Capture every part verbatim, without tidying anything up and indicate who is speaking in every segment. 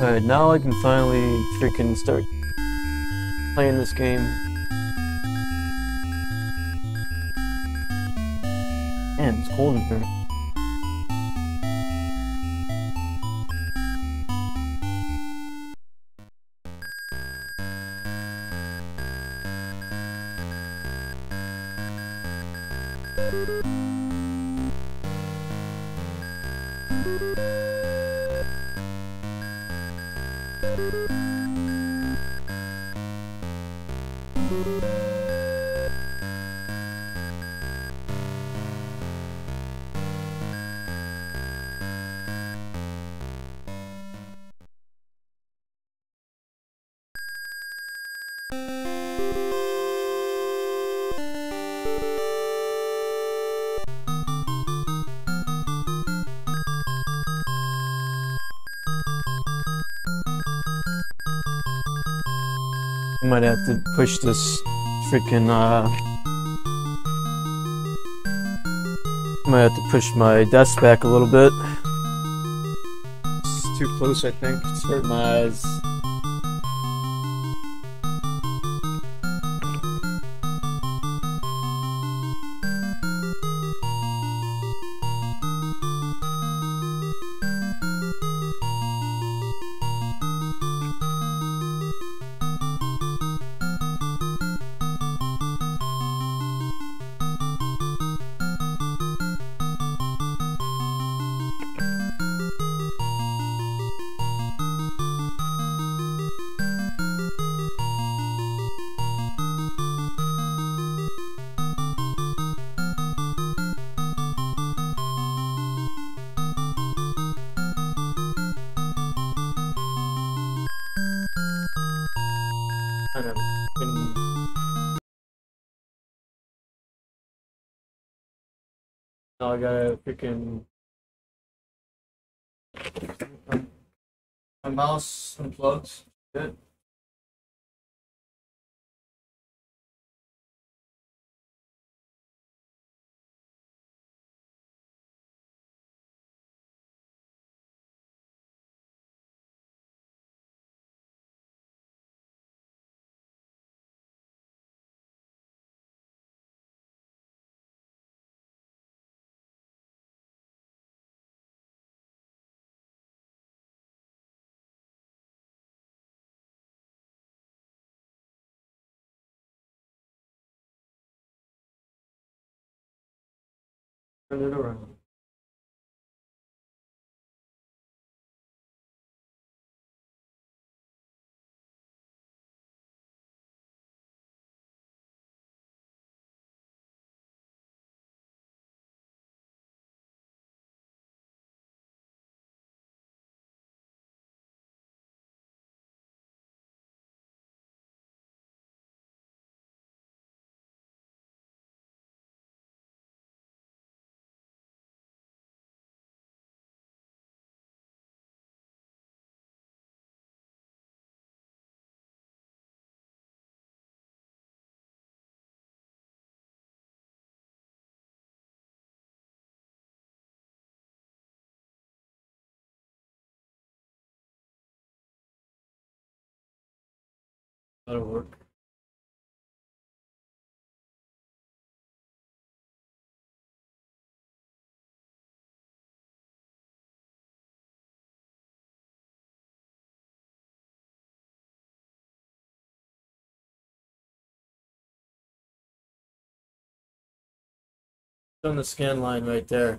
Speaker 1: Alright, now I can finally freaking start playing this game. Man, it's cold in here. I might have to push this freaking, uh... I might have to push my desk back a little bit. It's too close, I think. It's hurting my eyes. Kind of freaking... Now I gotta freaking... My mouse unplugged. Good. Turn it around. That'll work. On the scan line right there.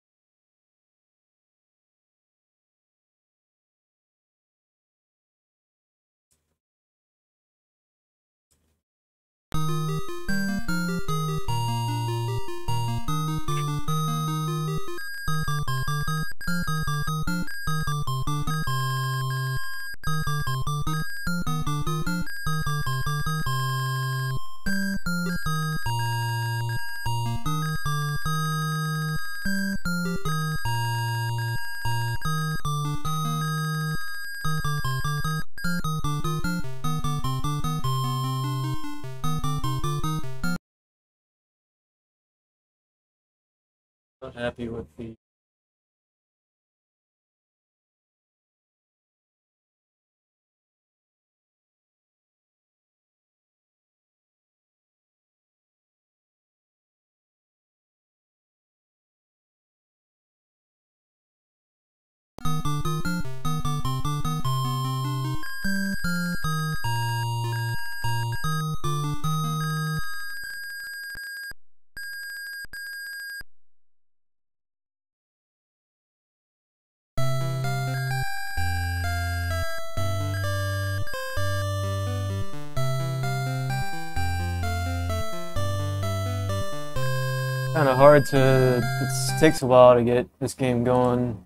Speaker 1: Not happy with the Kind of hard to. It takes a while to get this game going.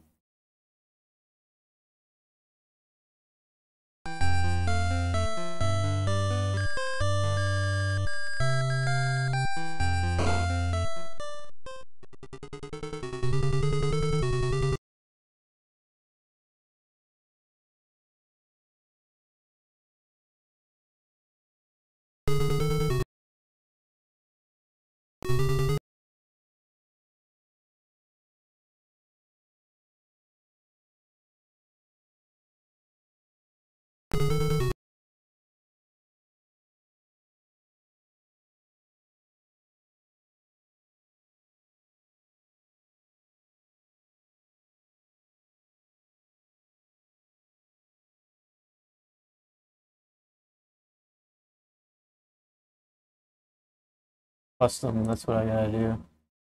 Speaker 1: Custom, that's what I gotta do.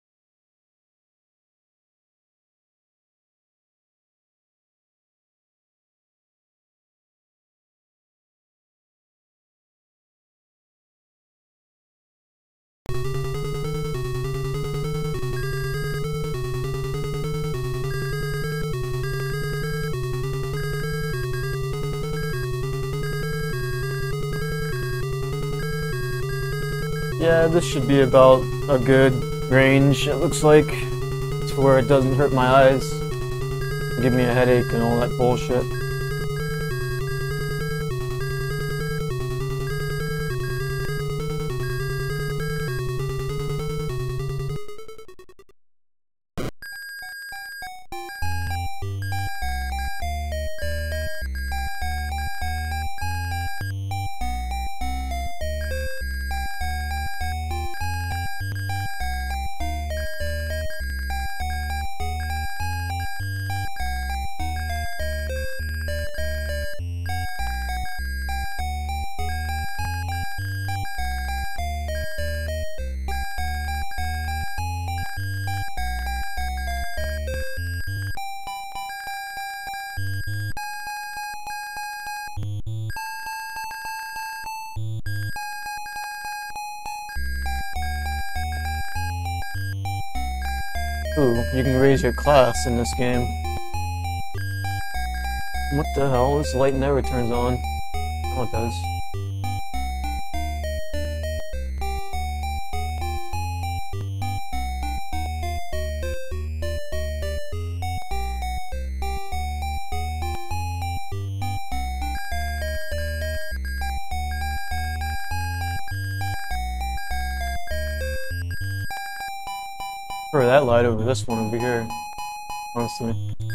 Speaker 1: Yeah, this should be about a good range, it looks like, to where it doesn't hurt my eyes, give me a headache and all that bullshit. Ooh, you can raise your class in this game. What the hell? This light never turns on. Oh, it does. Prefer that light over this one over here, honestly.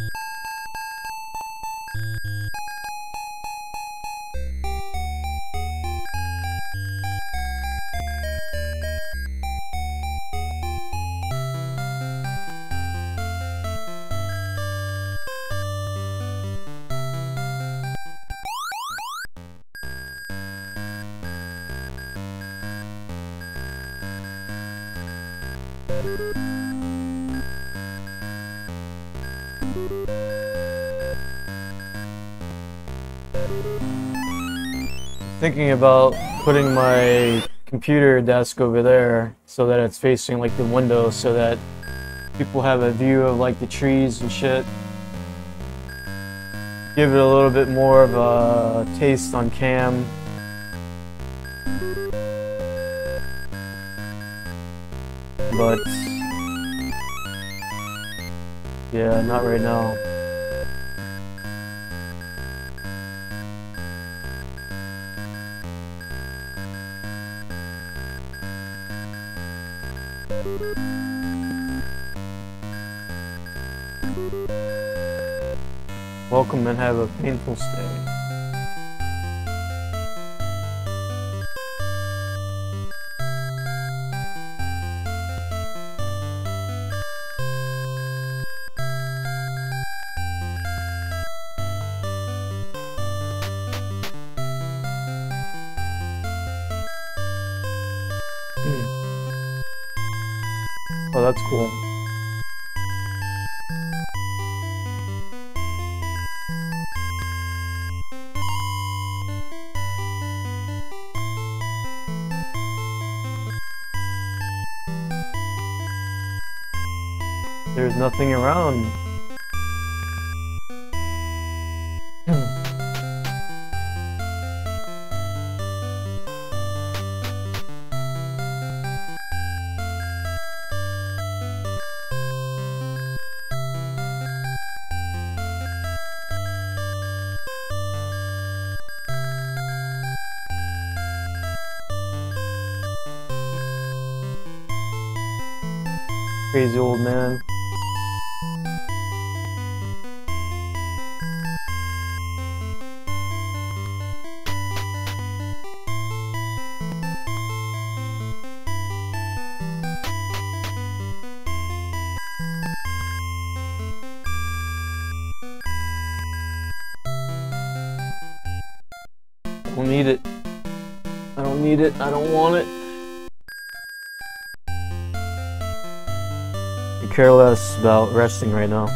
Speaker 1: Thinking about putting my computer desk over there so that it's facing like the window so that people have a view of like the trees and shit. Give it a little bit more of a taste on cam. But yeah, not right now. Welcome and have a painful stay. Oh, that's cool. There's nothing around. Crazy old man. I don't need it. I don't need it. I don't want it. I care less about resting right now.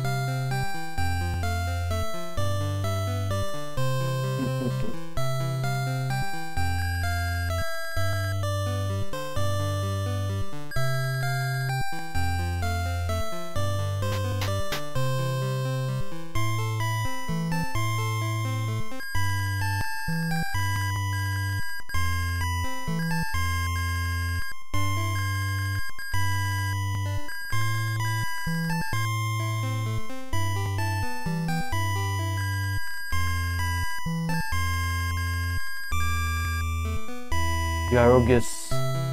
Speaker 1: Gyrogus.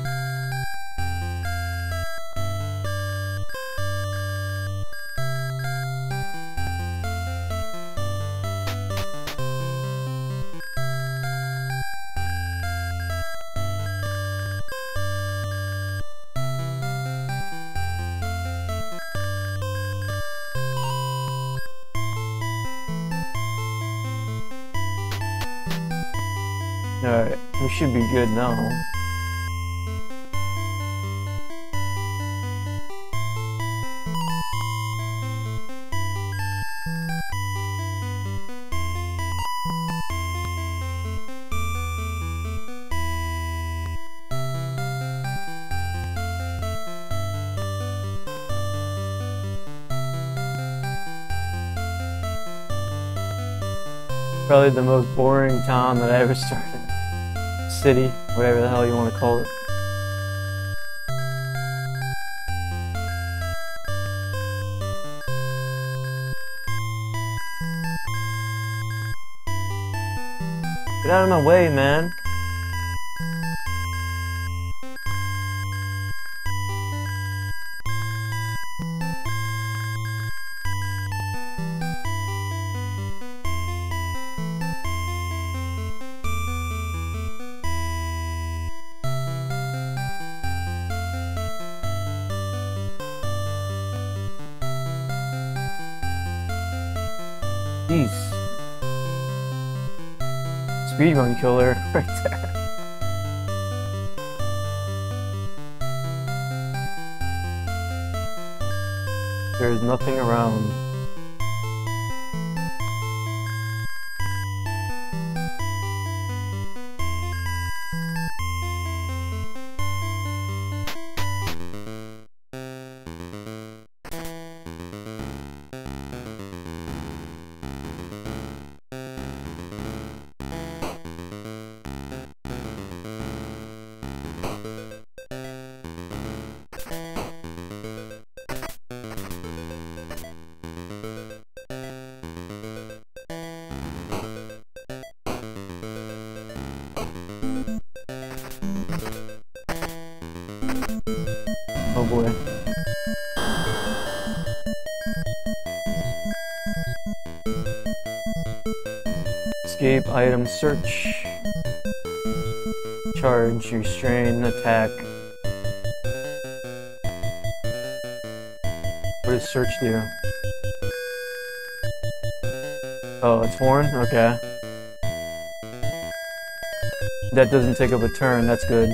Speaker 1: Alright, we should be good now. Probably the most boring town that I ever started. City, whatever the hell you want to call it. Get out of my way, man. Jeez. Speedrun killer right there. There's nothing around. Oh boy. Escape, item, search. Charge, restrain, attack. What does search do? Oh, it's foreign? Okay. That doesn't take up a turn, that's good.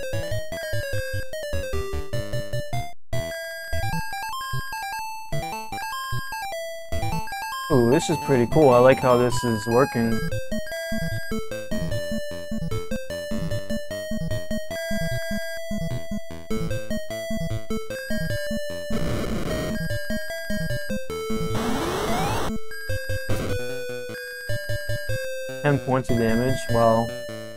Speaker 1: Ooh, this is pretty cool. I like how this is working. nine points of damage. Wow.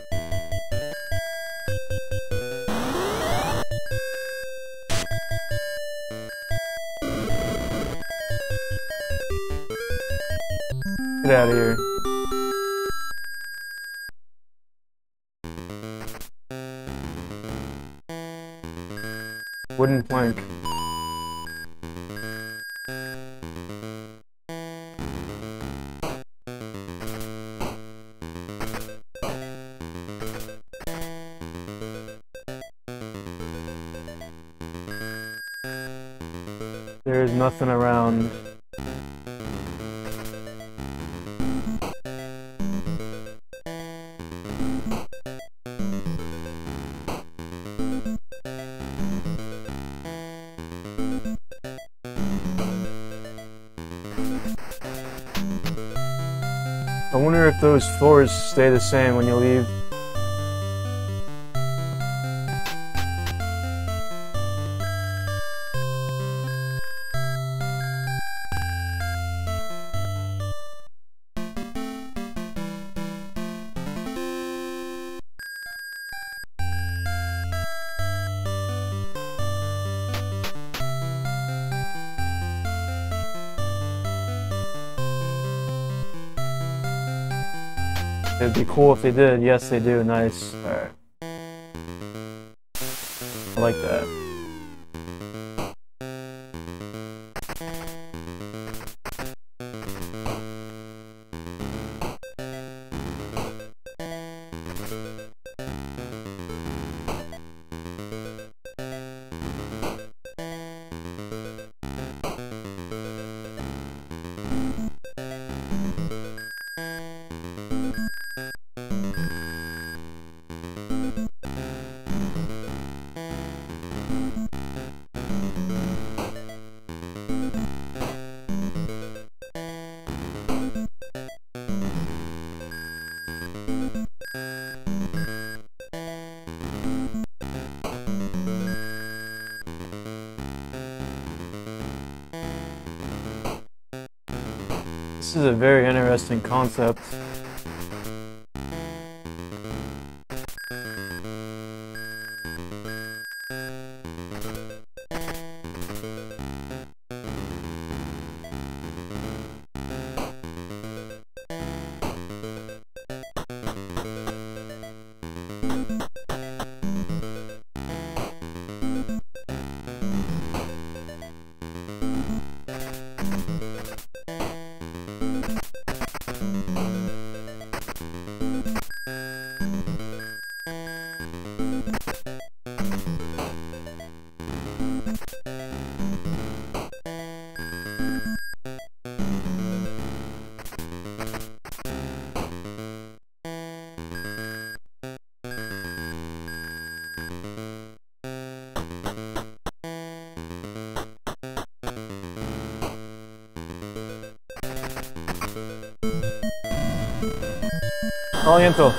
Speaker 1: Get out of here. Wooden plank. There's nothing around. I wonder if those floors stay the same when you leave. It'd be cool if they did. Yes, they do. Nice. Alright. I like that. This is a very interesting concept. Aliento.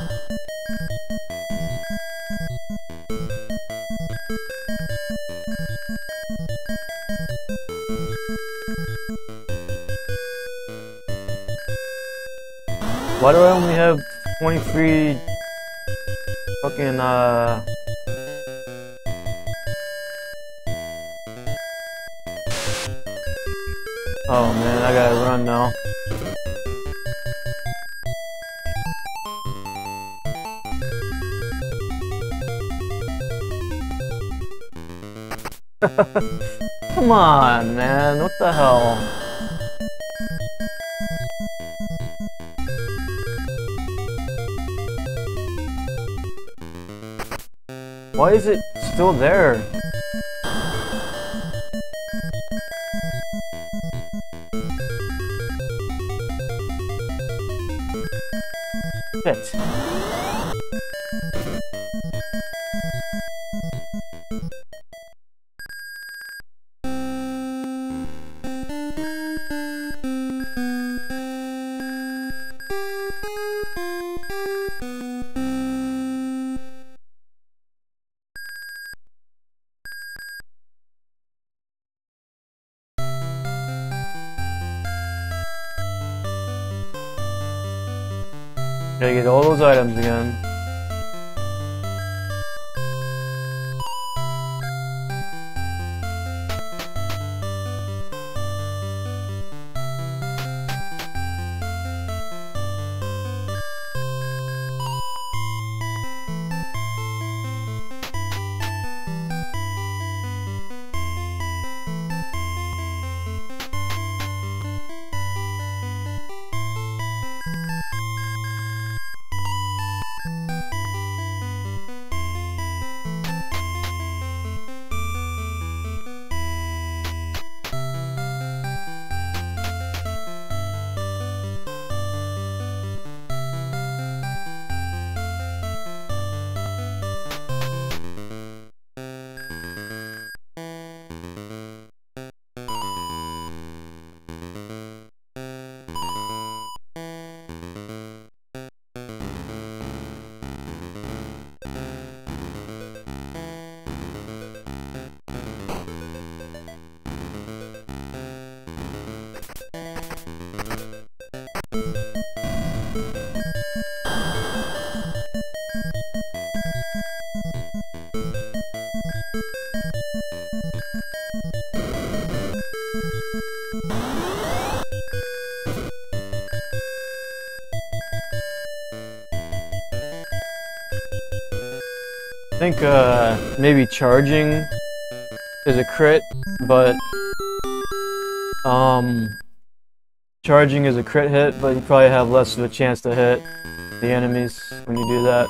Speaker 1: Why do I only have twenty-three fucking uh oh man, I gotta run now. Come on, man, what the hell? Why is it still there? Shit. Gotta get all those items again. I think uh, maybe charging is a crit, but um, charging is a crit hit, but you probably have less of a chance to hit the enemies when you do that.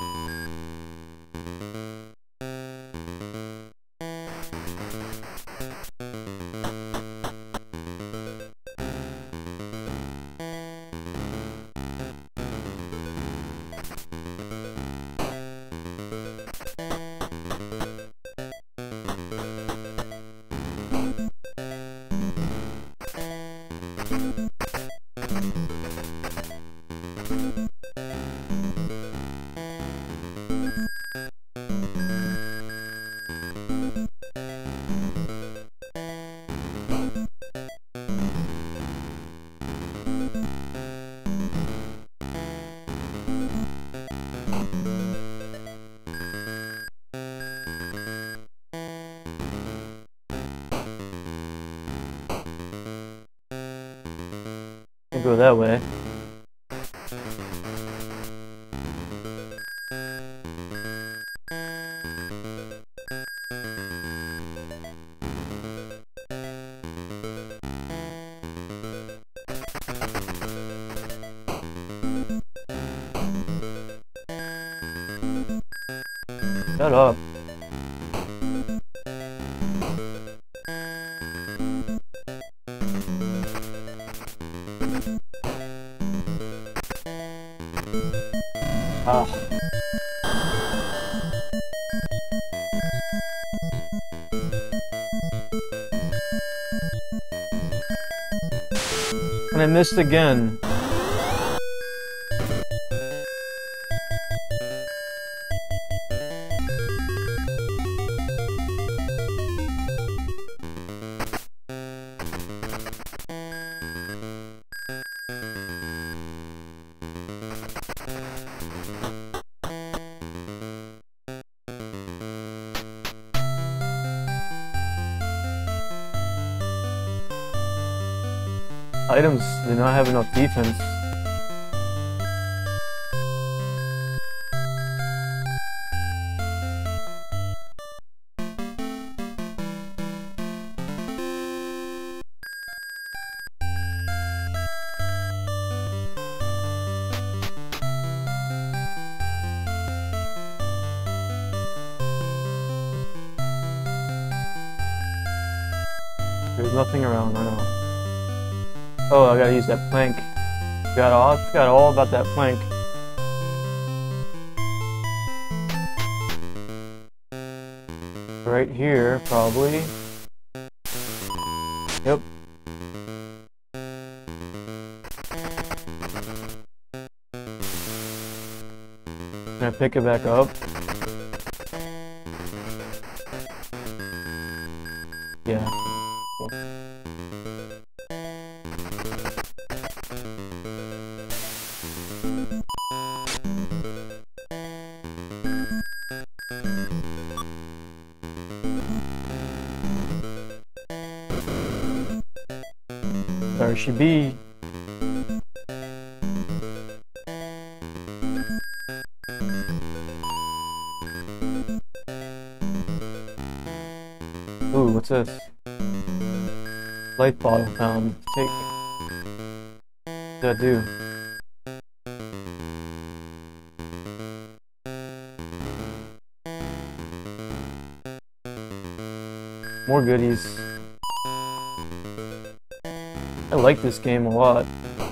Speaker 1: Go that way. Shut up. Ah. And I missed again. Items do not have enough defense. There's nothing around, I know. Oh, I gotta use that plank. Forgot all, forgot all about that plank. Right here, probably. Yep. Can I pick it back up? Yeah. Cool. Where she be? Ooh, what's this? Light bottle found. Take. What did I do? More goodies. I like this game a lot.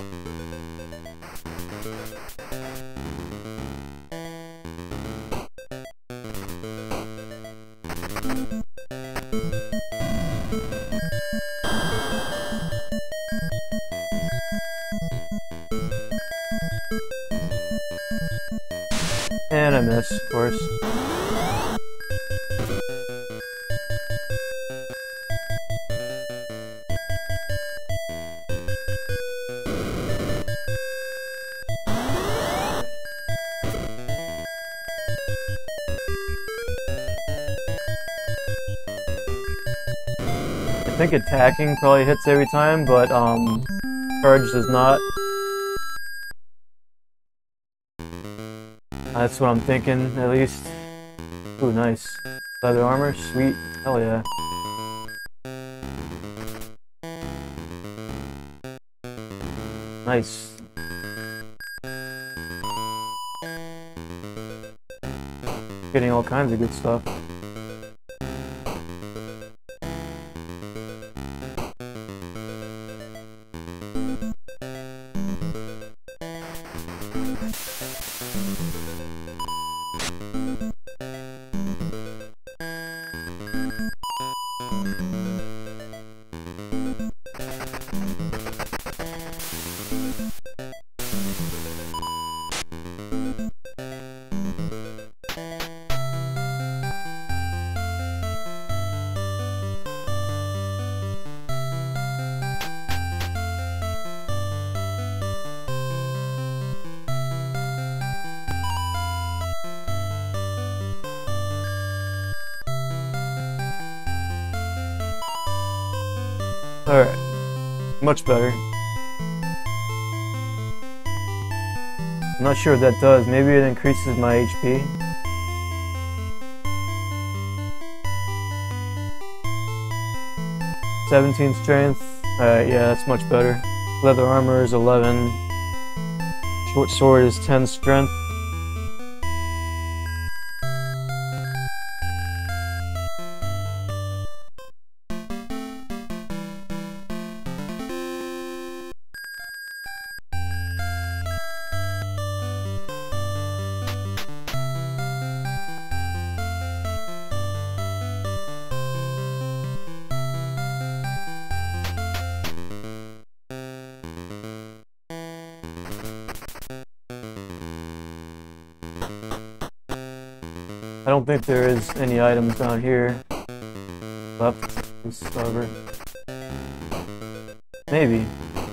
Speaker 1: And I miss, of course. I think attacking probably hits every time, but um, charge does not. That's what I'm thinking, at least. Ooh, nice. Leather armor, sweet. Hell yeah. Nice. Getting all kinds of good stuff. Alright. Much better. I'm not sure what that does. Maybe it increases my H P. seventeen strength. Alright, yeah, that's much better. Leather armor is eleven. Short sword is ten strength. I don't think there is any items down here left to discover. Maybe.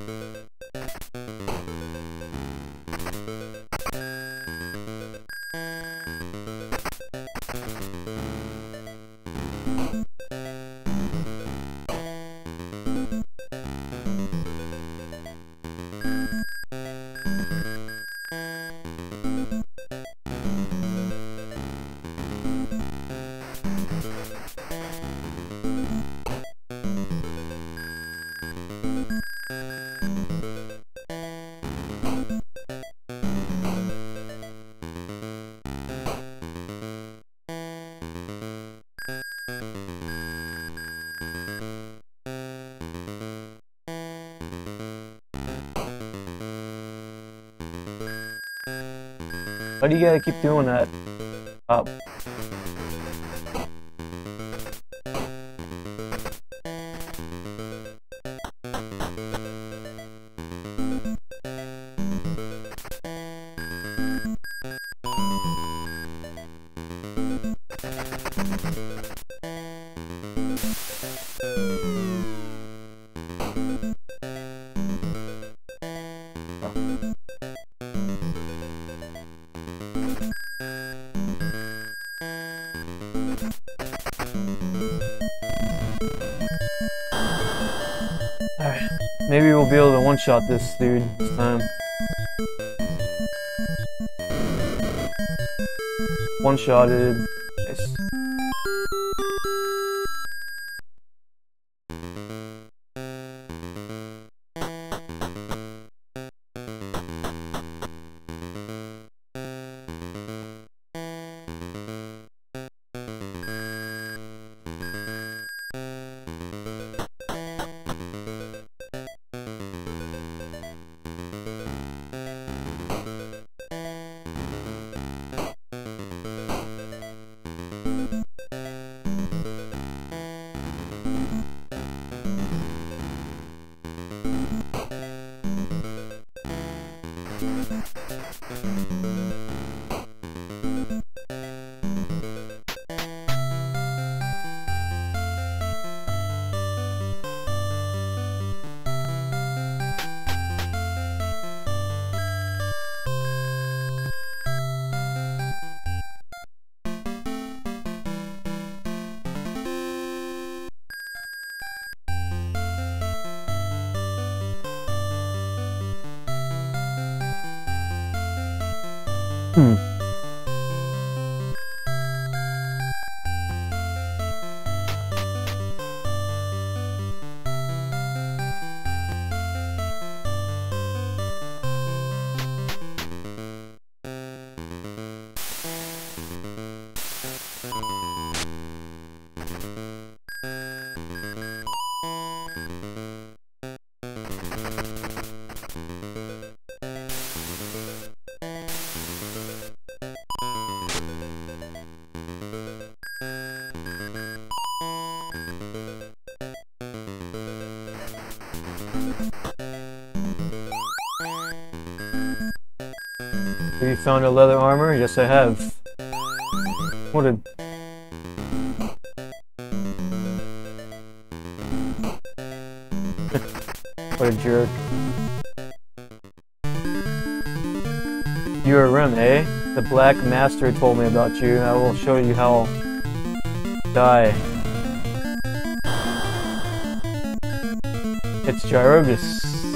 Speaker 1: Why do you gotta keep doing that? Up. Maybe we'll be able to one-shot this dude this time. One-shotted. Nice. Hmm. Have you found a leather armor? Yes, I have. What a... what a jerk. You're a Rem, eh? The Black Master told me about you. I will show you how... die. It's Gyrogus.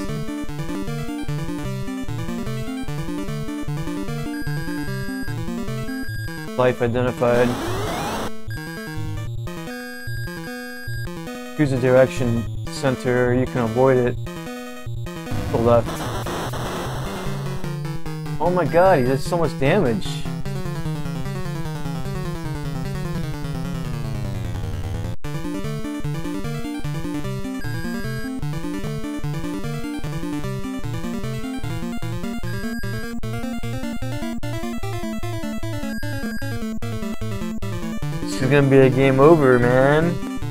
Speaker 1: Life identified. Choose a direction center, you can avoid it. To the left. Oh my god, he does so much damage. This is gonna be a game over, man.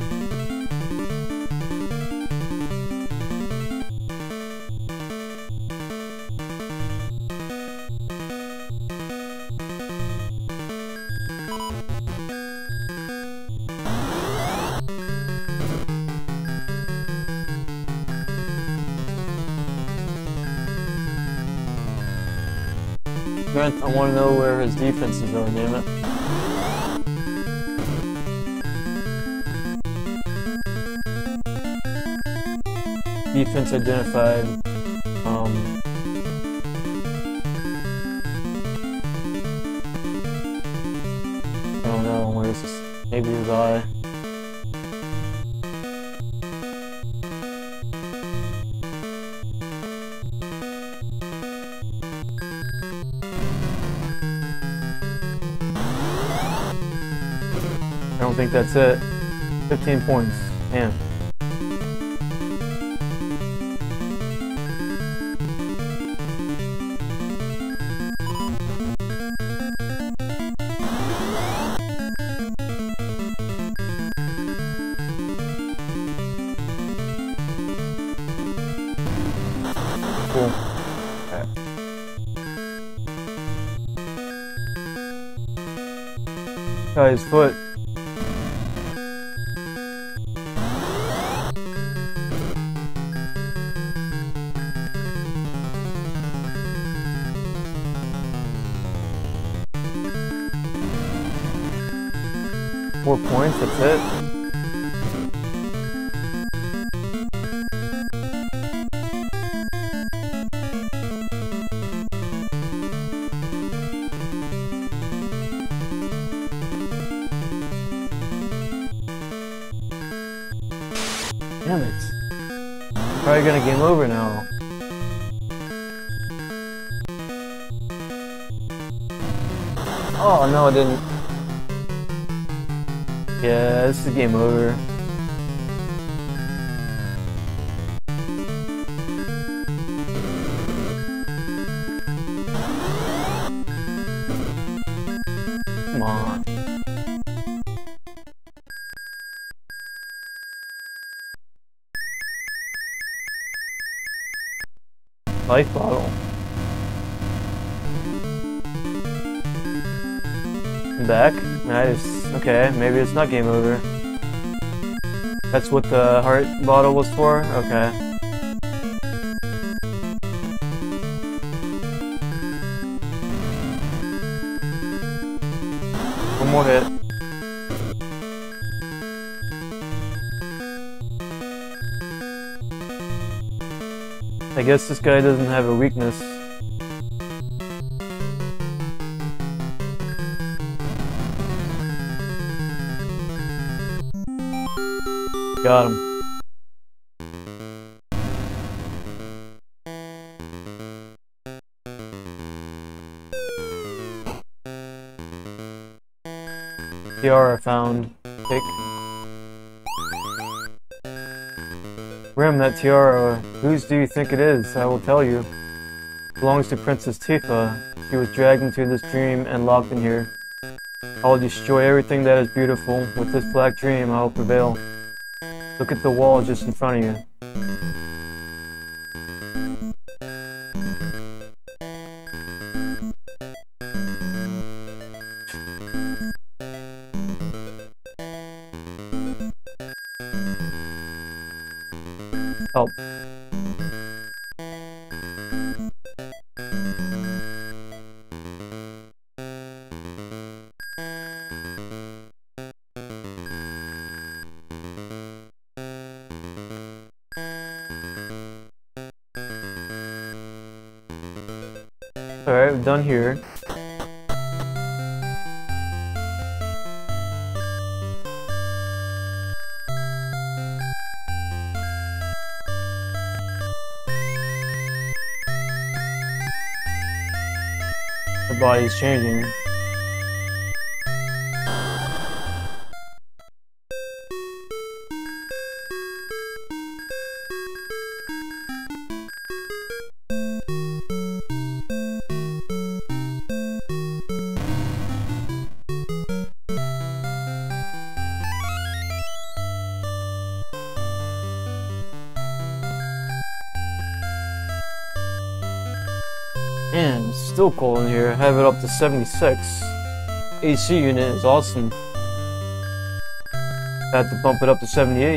Speaker 1: Grant, I want to know where his defenses are, damn it. Defense identified. Um, I don't know, where is this? Maybe his eye. I don't think that's it. fifteen points. Man. Cool. Okay. Try his foot. Four points, that's it. Damn it. Probably gonna game over now. Oh no, I didn't. Yeah, this is game over. Come on. Life bottle. I'm back. Nice. Okay, maybe it's not game over. That's what the heart bottle was for? Okay. One more hit. I guess this guy doesn't have a weakness. Got him. Tiara found. Pick. Rim, that tiara, whose do you think it is? I will tell you. It belongs to Princess Tifa. She was dragged into this dream and locked in here. I will destroy everything that is beautiful. With this black dream, I will prevail. Look at the wall just in front of you. Help. Alright, we're done here. Her body's changing. Man, it's still cold in here. I have it up to seventy-six. A C unit is awesome. I have to bump it up to seventy-eight.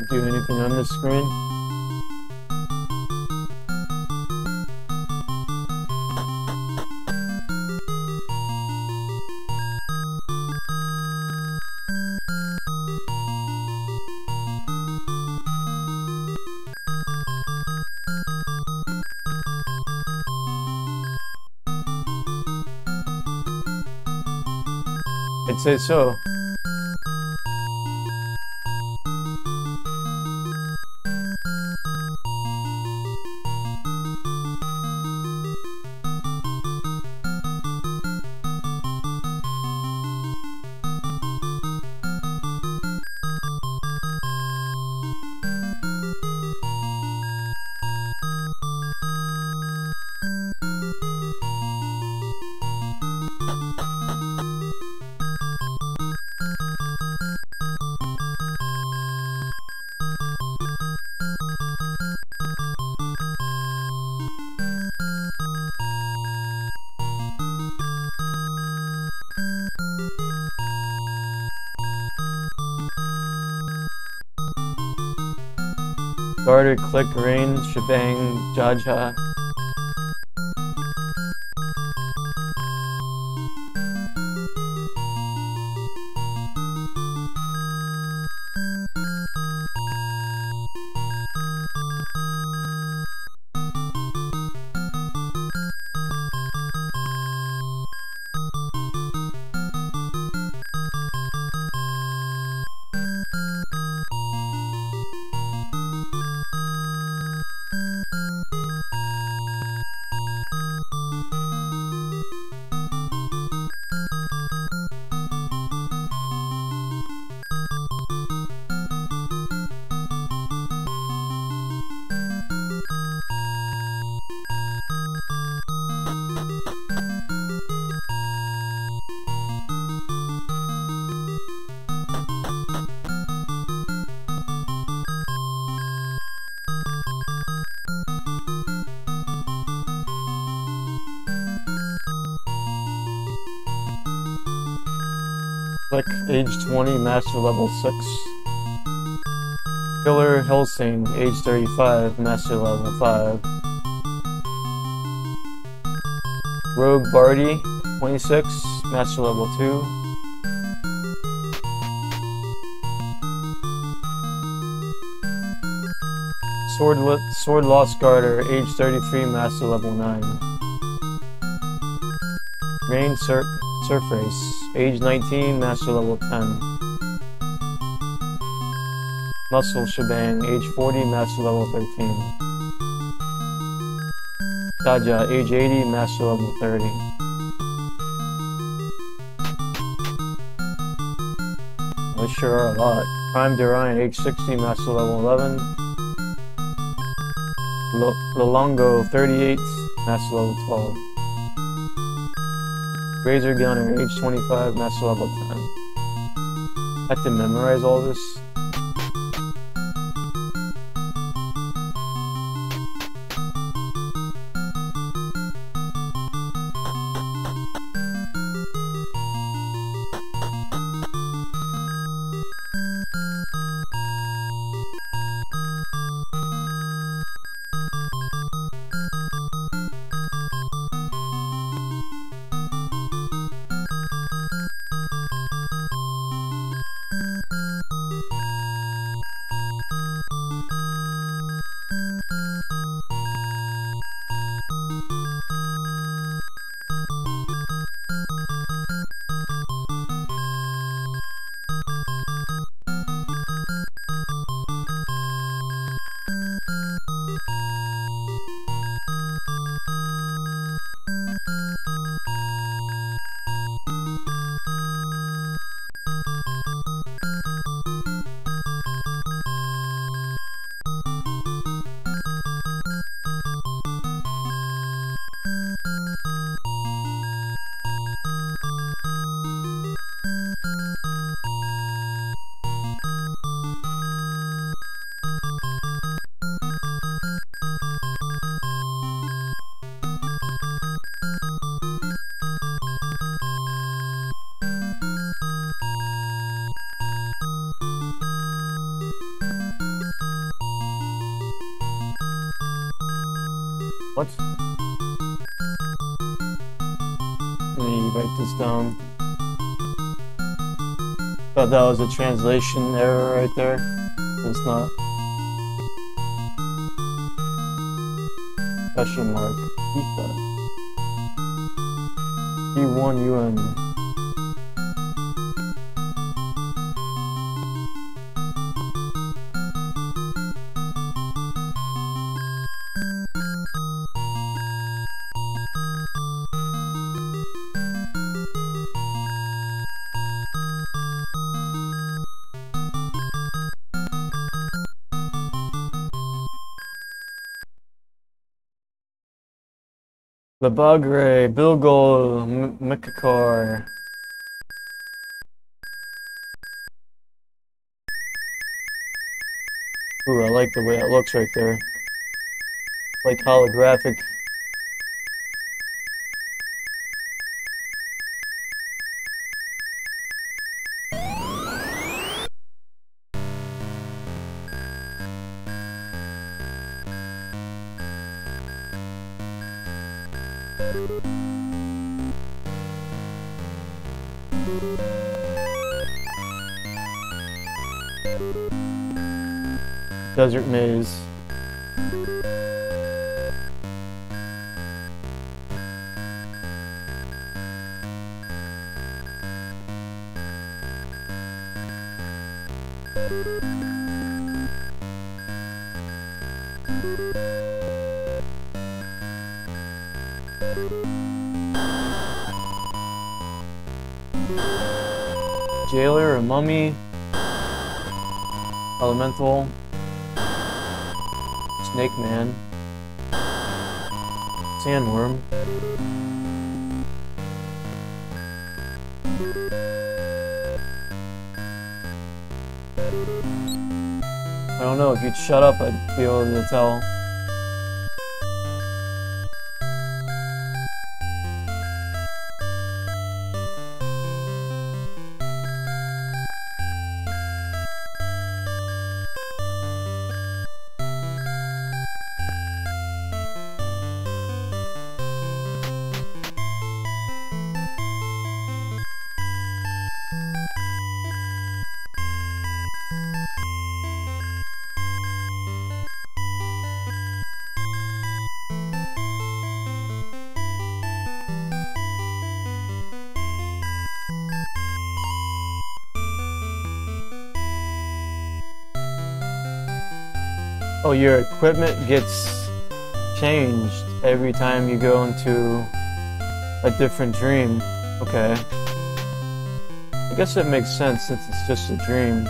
Speaker 1: do anything on this screen. I'd say so. Garter, click, rain, shebang, jaja. Click, age twenty, master level six. Killer Helsing, age thirty-five, master level five. Rogue Barty, twenty-six, master level two. Sword, Sword Lost Garter, age thirty-three, master level nine. Rain Sur Surf Race, age nineteen, master level ten. Muscle Shebang, age forty, master level thirteen. Jaja, age eighty, master level thirty. Those sure are a lot. Prime Durian, age sixty, master level eleven. Lolongo, thirty-eight, master level twelve. Razor Gunner, age twenty-five, master level ten. I have to memorize all this. What? Let me write this down. Thought that was a translation error right there. It's not. Question mark. FIFA. T one U N. Labagre, Bilgol, Mikakor. Ooh, I like the way it looks right there. Like holographic. Desert maze. Jailer, a mummy, elemental, snake man, sandworm, I don't know, if you'd shut up I'd be able to tell. Oh, your equipment gets changed every time you go into a different dream. Okay. I guess it makes sense since it's just a dream.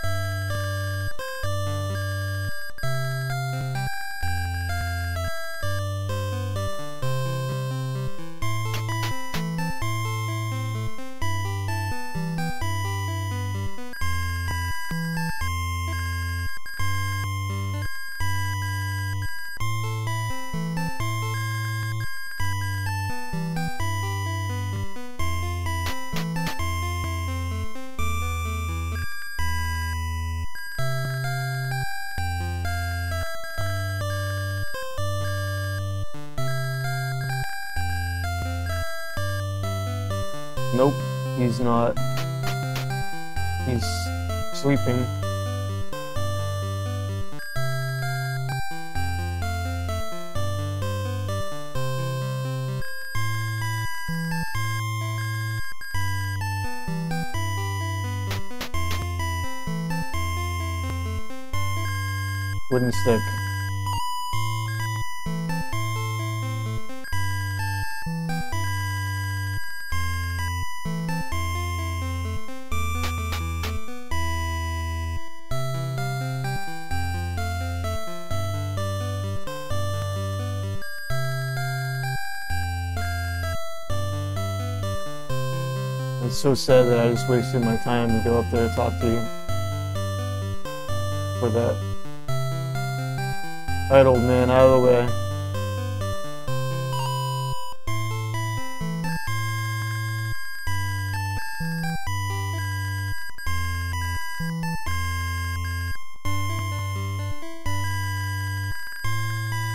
Speaker 1: Nope, he's not. He's sleeping. Wooden stick. It's so sad that I just wasted my time to go up there to talk to you. For that. Alright, old man, out of the way.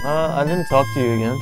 Speaker 1: Uh, I didn't talk to you again.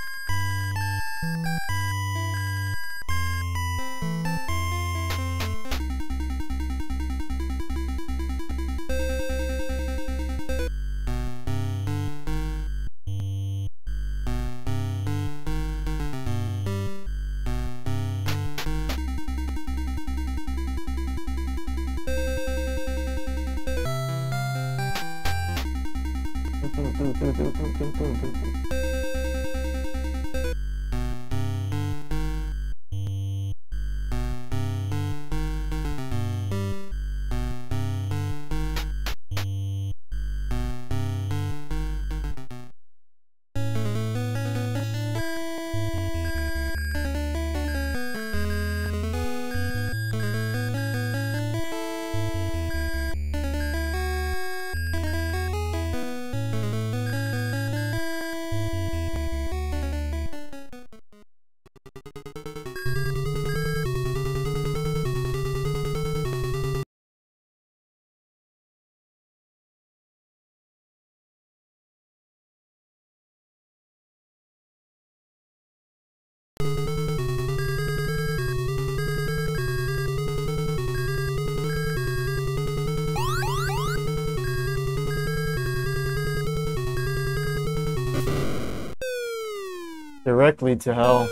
Speaker 1: Directly to hell.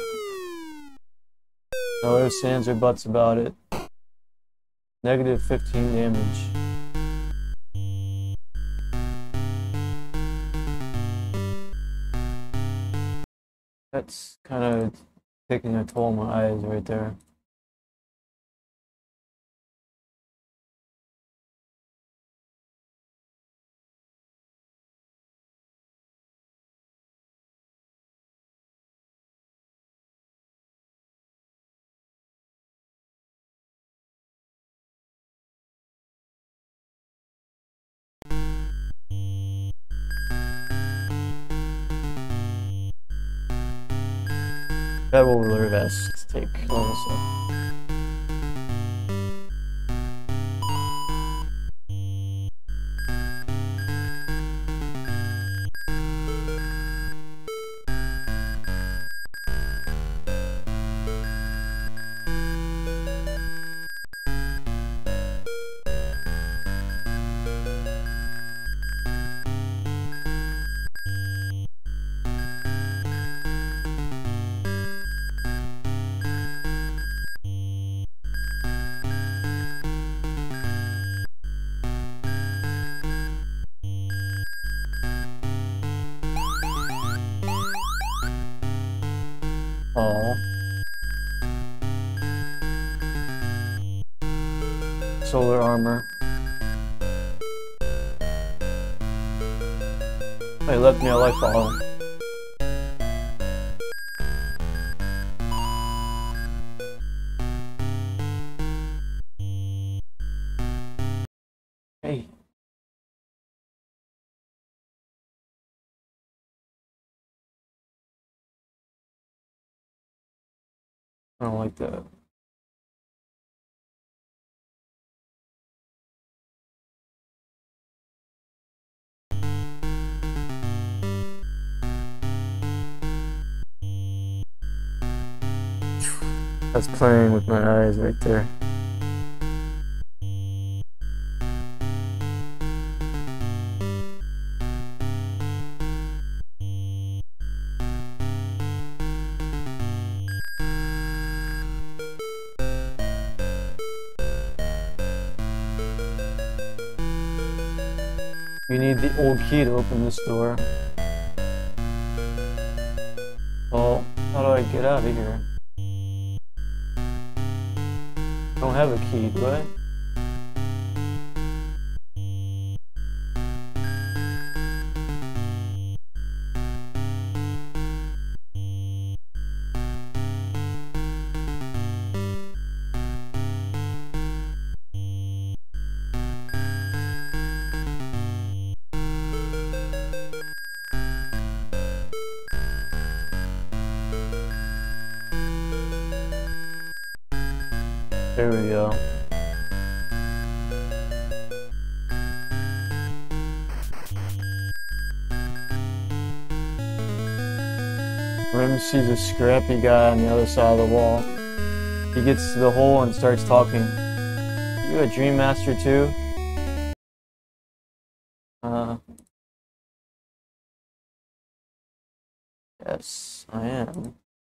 Speaker 1: No ifs, ands, or buts about it. Negative fifteen damage. That's kind of taking a toll on my eyes right there. That will really best take also. Oh. Solar armor. They left me a life bottle. Hey. I don't like that. That's playing with my eyes right there. You need the old key to open this door. Well, how do I get out of here? I don't have a key, do I? There we go. Rim sees a scrappy guy on the other side of the wall. He gets to the hole and starts talking. You a Dream Master too? Uh, yes, I am.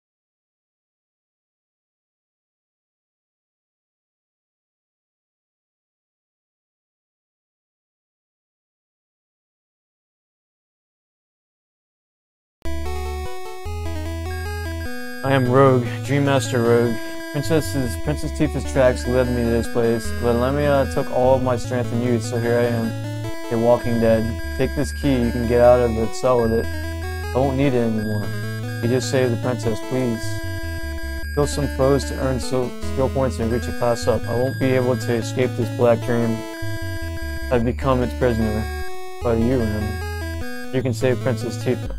Speaker 1: I am Rogue, Dream Master Rogue. Princess's, Princess Tifa's tracks led me to this place, but Lemia took all of my strength and youth, so here I am, a walking dead. Take this key, you can get out of the cell with it. I won't need it anymore. You just saved the princess, please. Kill some foes to earn so skill points and reach a class up. I won't be able to escape this black dream. I've become its prisoner. But you, Rim. You can save Princess Tifa.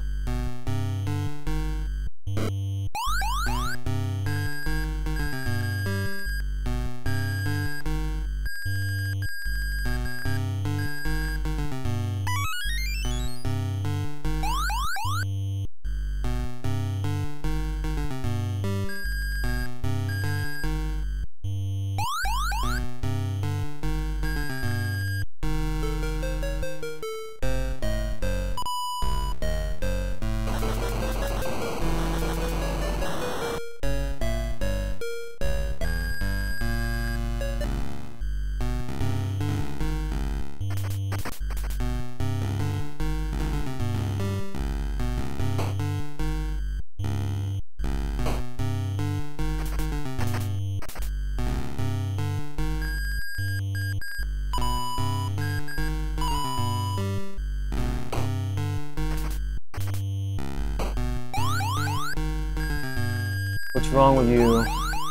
Speaker 1: What's wrong with you?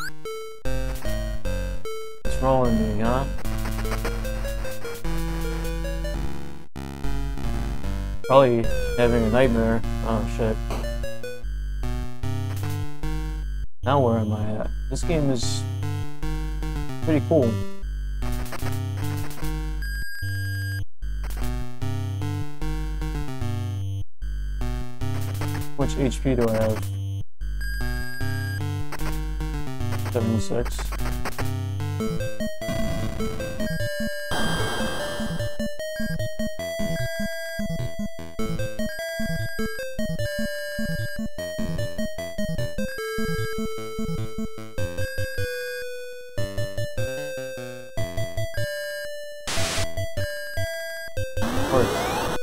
Speaker 1: What's wrong with me, huh? Probably having a nightmare. Oh shit. Now where am I at? This game is pretty cool. How much H P do I have? seventy-six. Of course.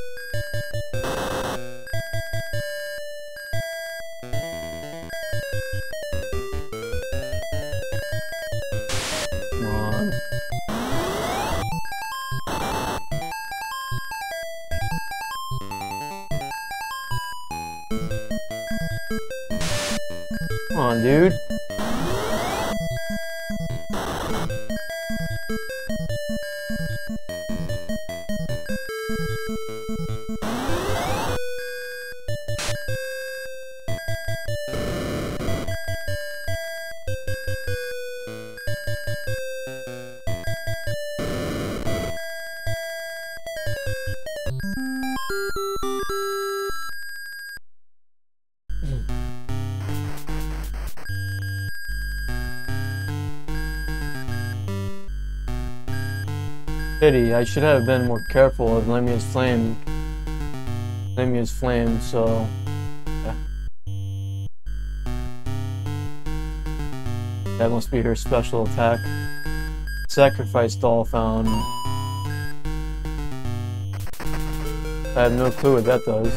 Speaker 1: Come on, dude. Pity, I should have been more careful of Lemia's flame. Lemia's flame, so yeah. That must be her special attack. Sacrifice doll found. I have no clue what that does.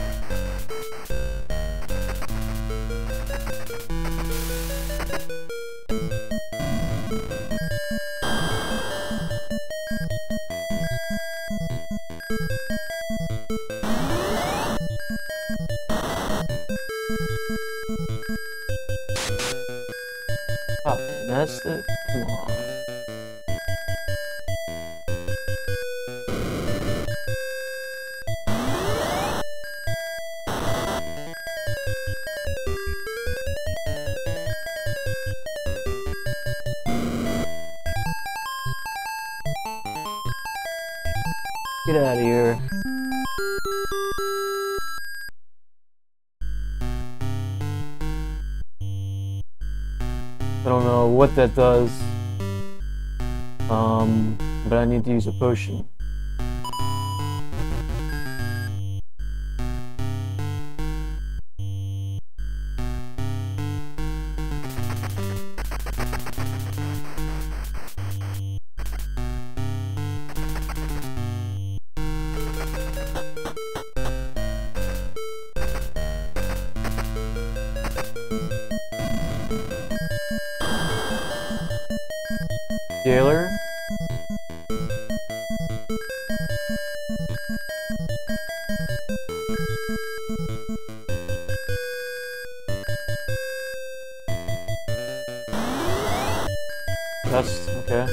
Speaker 1: Oh, that's it. Come on. Get out of here. what that does. Um, but I need to use a potion. Jailer. That's okay.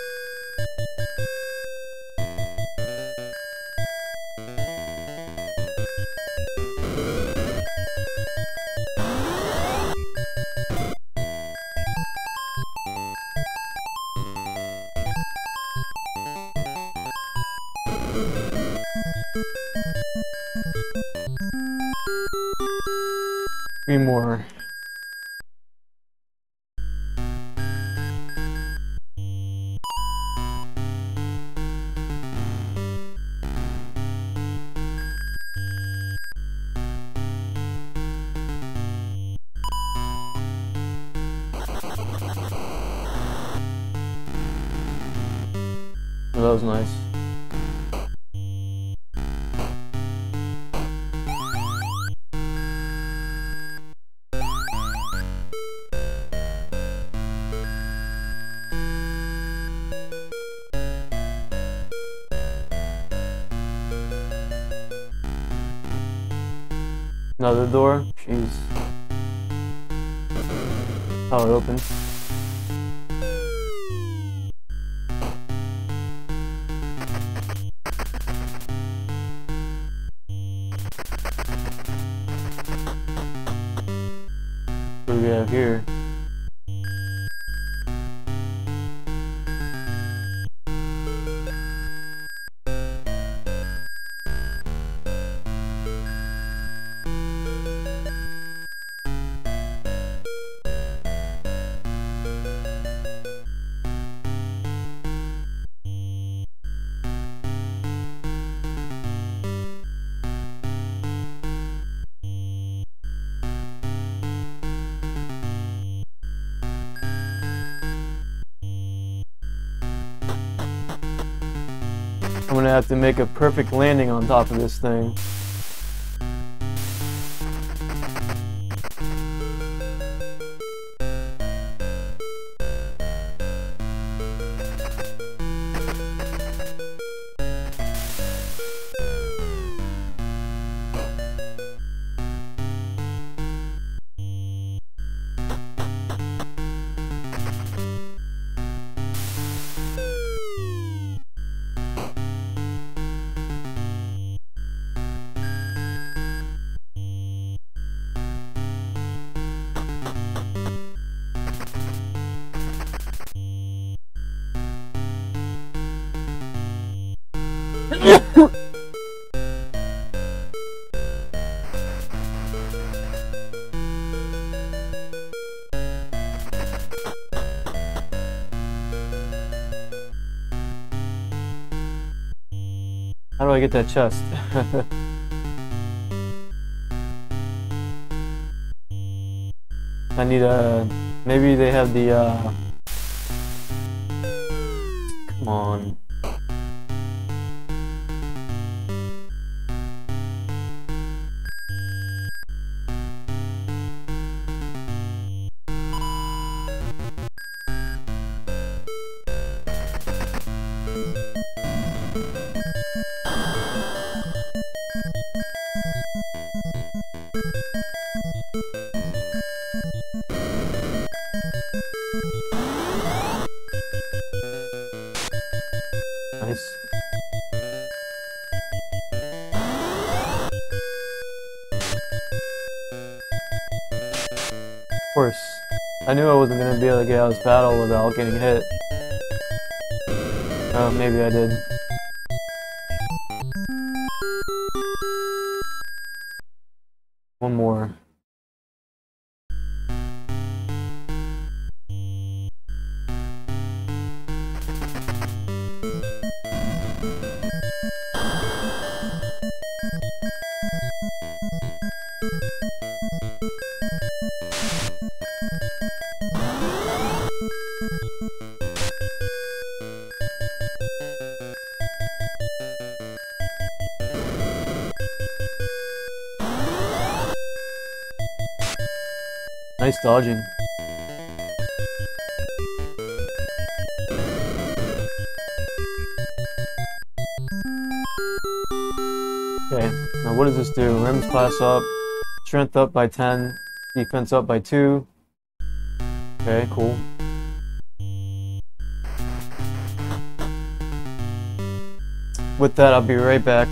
Speaker 1: Three more. Oh, that was nice. Another door? Jeez. How it opens. What do we have here? I'm gonna have to make a perfect landing on top of this thing. How do I get that chest? I need a... Maybe they have the, uh... Come on. Nice. Of course. I knew I wasn't gonna be able to get out of this battle without getting hit. Oh, maybe I did. One more. Nice dodging. Okay, now what does this do? Rem's class up, strength up by ten, defense up by two. Okay, cool. With that, I'll be right back.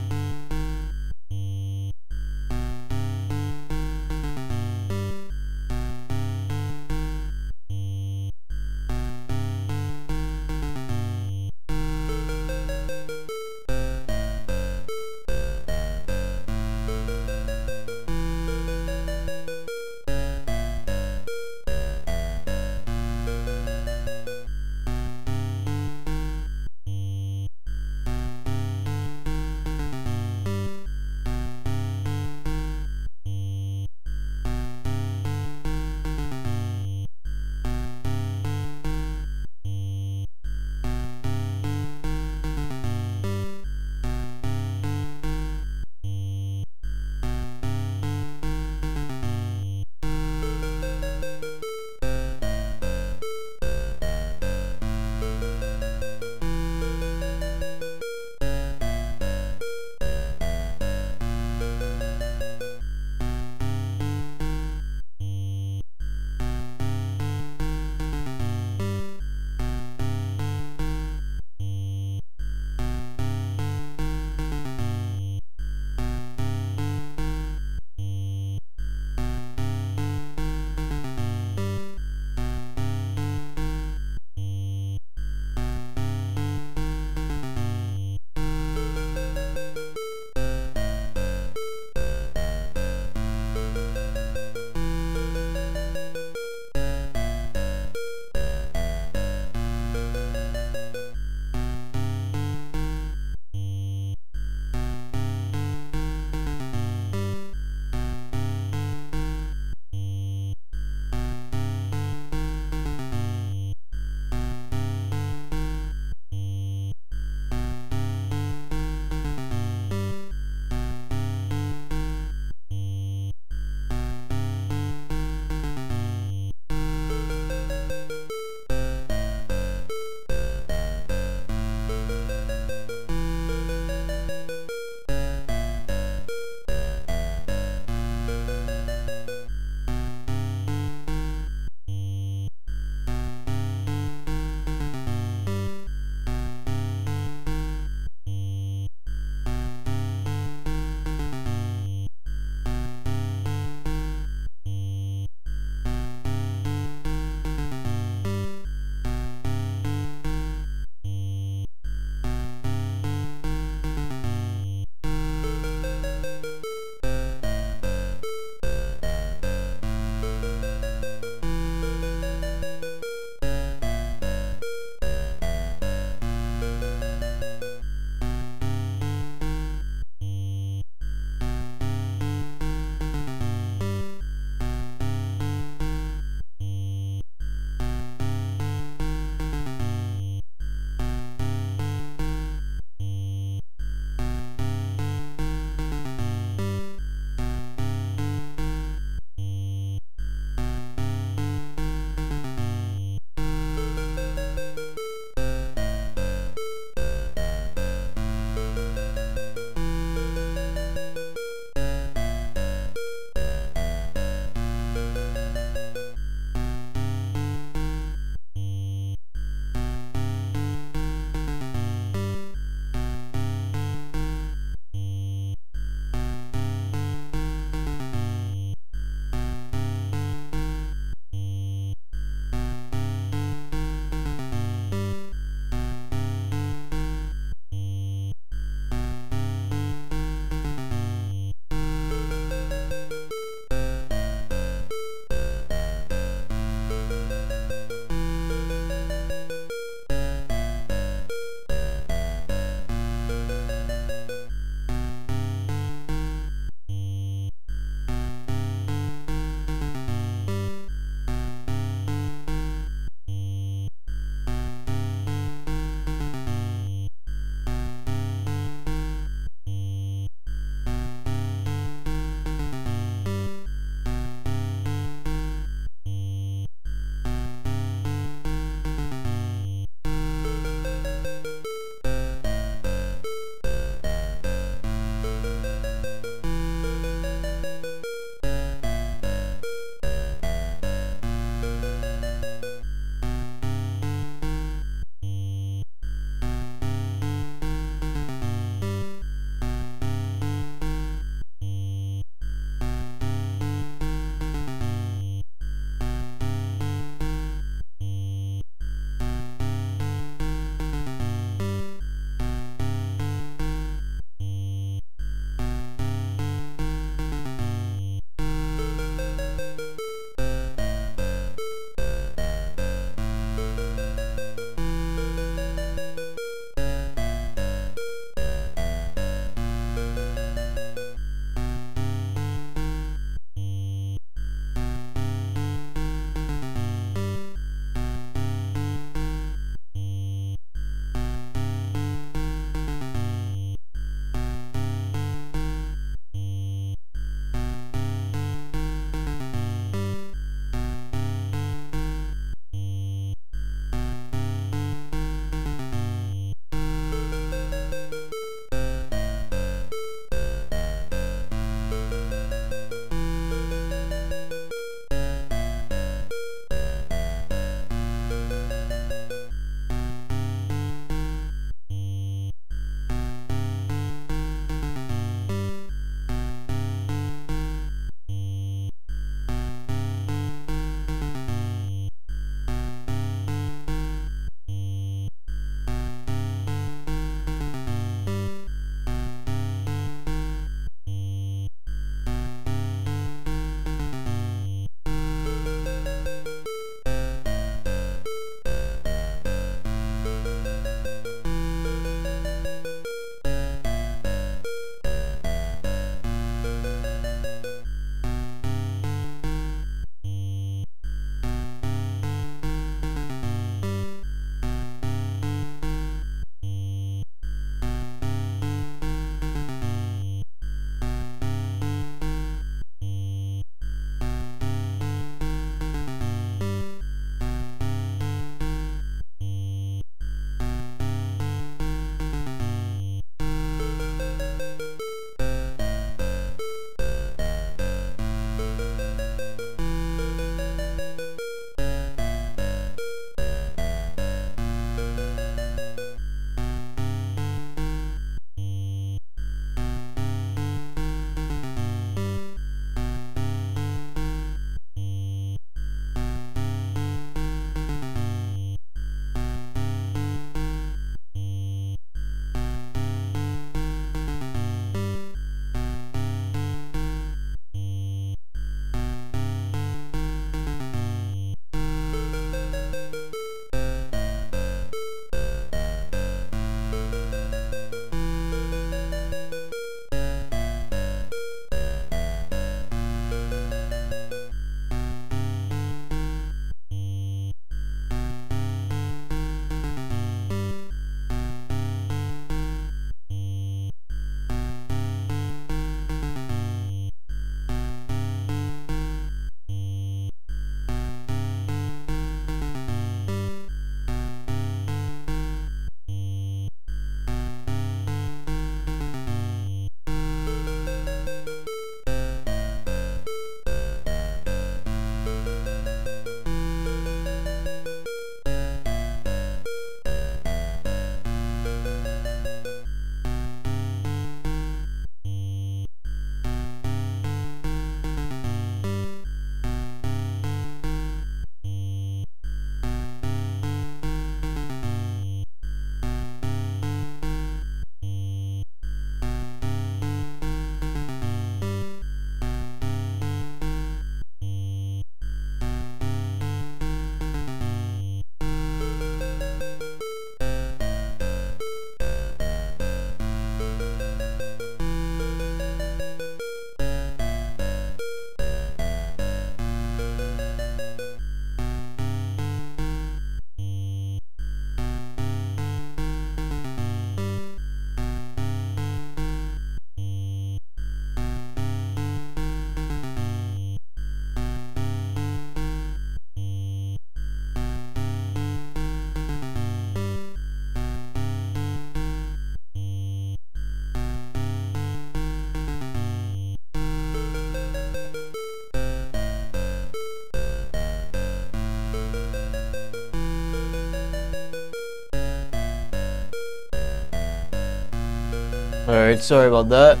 Speaker 1: Alright, sorry about that.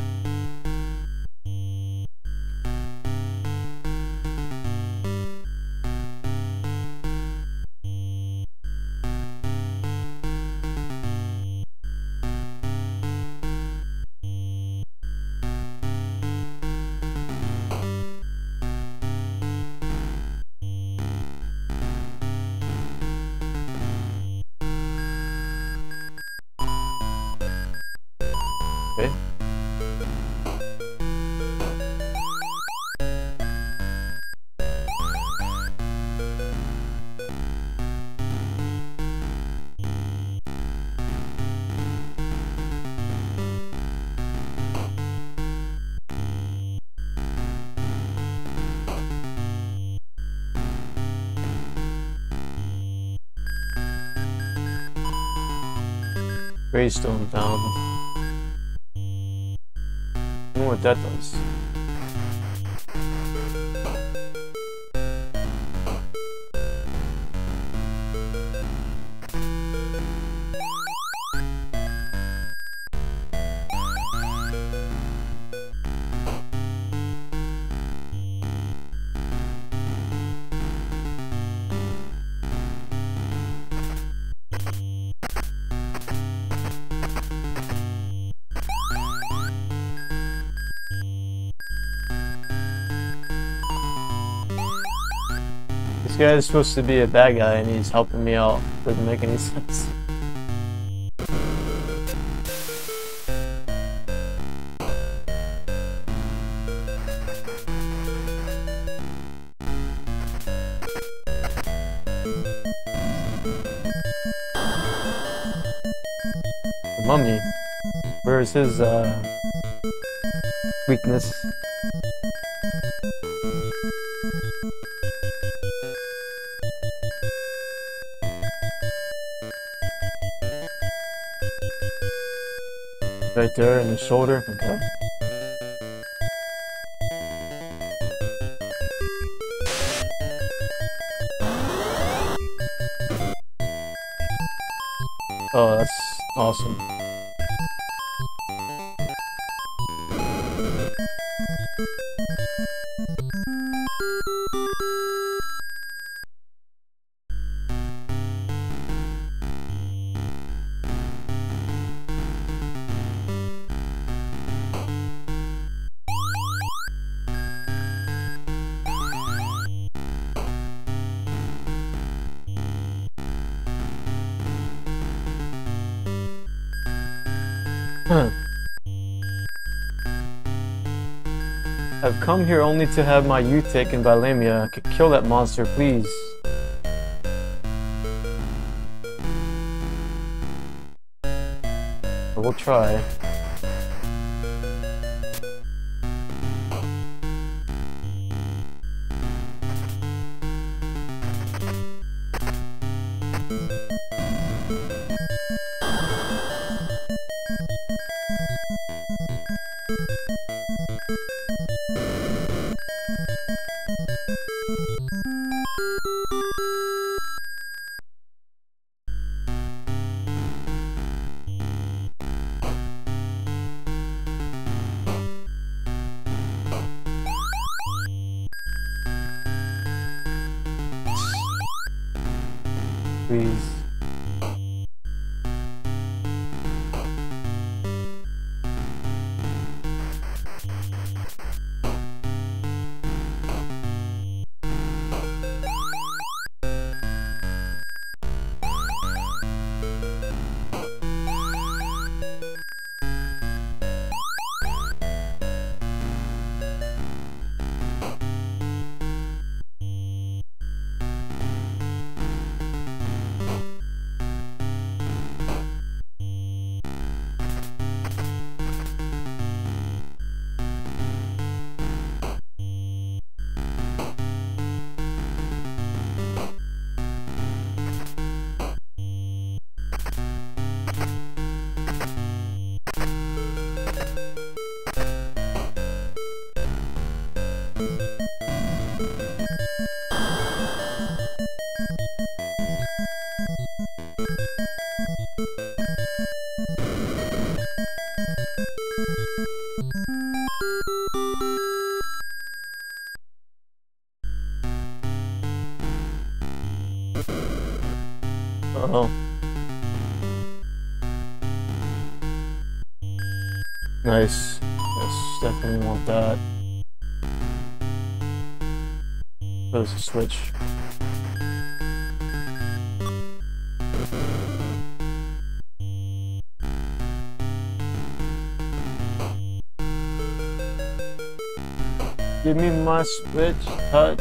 Speaker 1: Okay. Greystone found. I wonder what that does. This guy is supposed to be a bad guy and he's helping me out. Doesn't make any sense. The mummy. Where's his uh, weakness? Right there in the shoulder. Okay. Oh, that's awesome. Huh. I've come here only to have my youth taken by Lamia. I could kill that monster, please. I will try. Please. Nice. Yes, definitely want that. There's a switch. Give me my switch touch.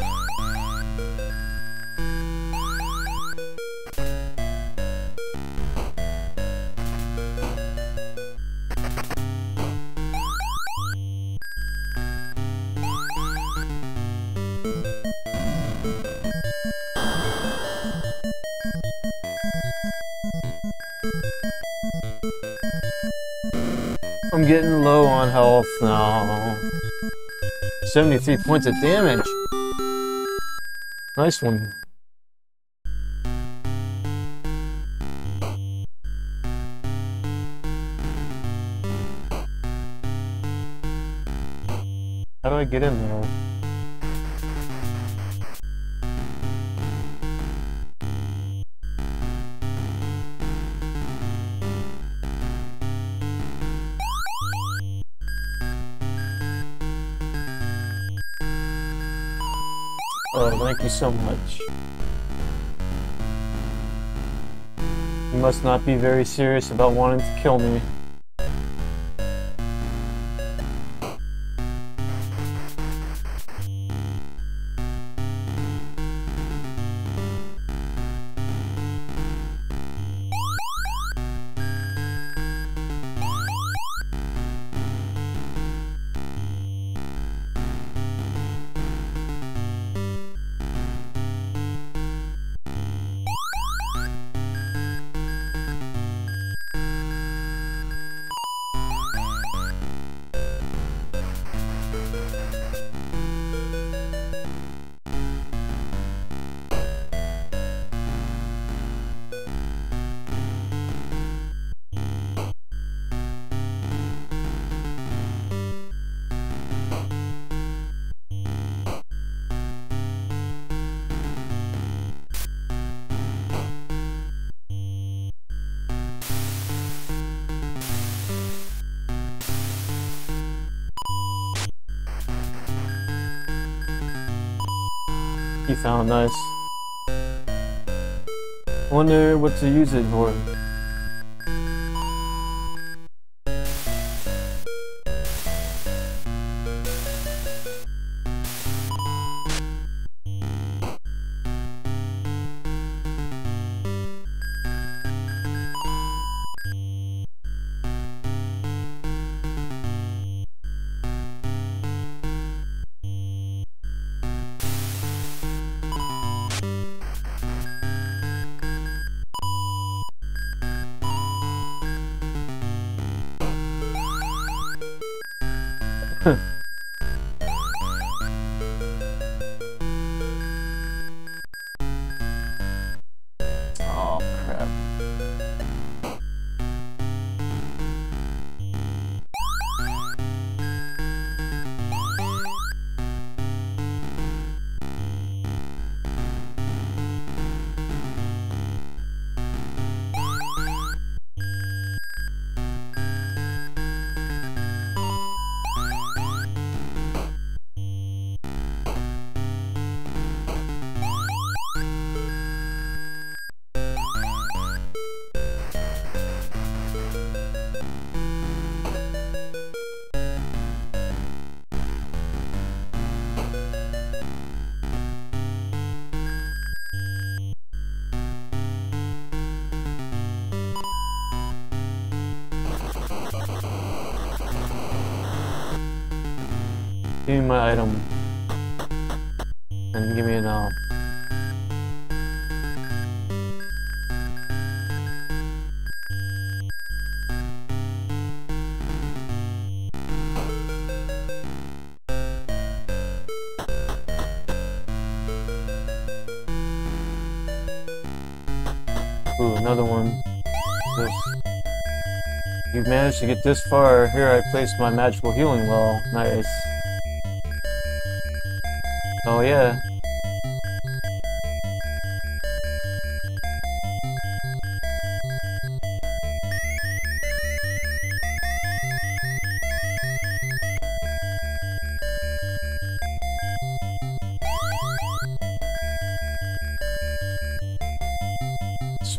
Speaker 1: I'm getting low on health now. seventy-three points of damage. Nice one. How do I get in there? Oh, thank you so much. You must not be very serious about wanting to kill me. You found nice. Wonder what to use it for. Oh crap. Give me my item. And give me an L. Ooh, another one. This. You've managed to get this far. Here I placed my magical healing well. Nice. Oh yeah.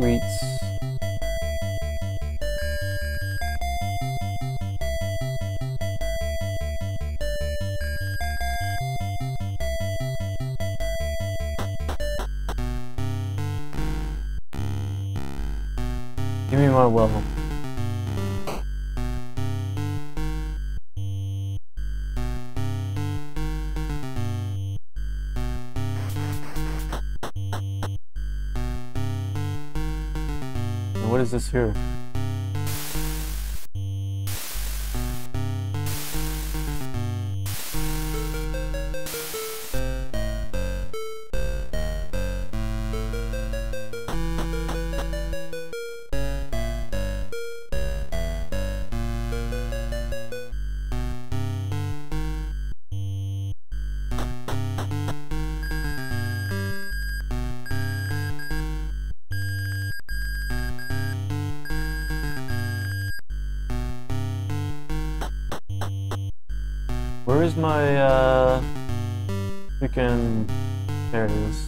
Speaker 1: sweets. Give me my well. What is this here? Where is my, uh, freaking, there it is.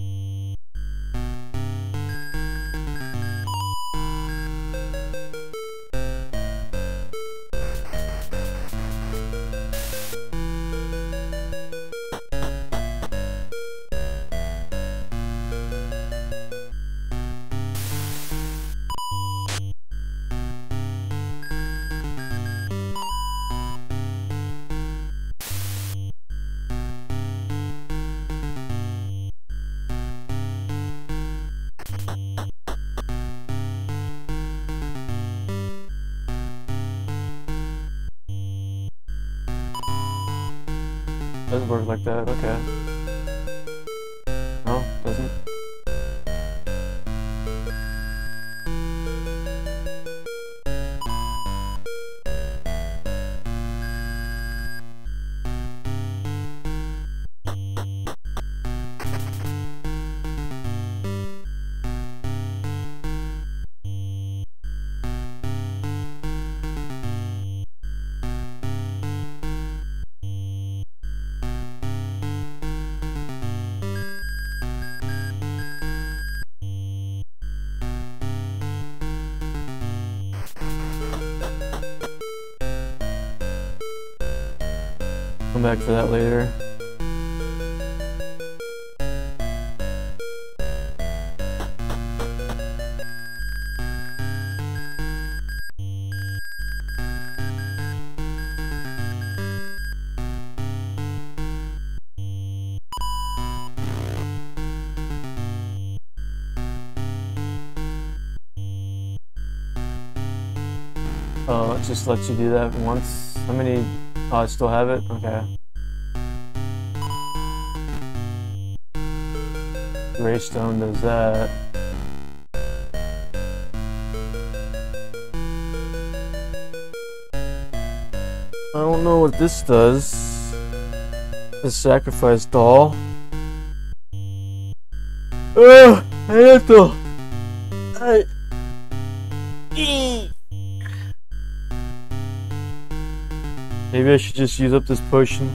Speaker 1: Doesn't work like that, okay. No, doesn't. Come back for that later. Oh, it just lets you do that once. How many? Oh, I still have it? Okay. Greystone does that. I don't know what this does. The sacrifice doll. Ugh! I have to. I. Eee. Maybe I should just use up this potion.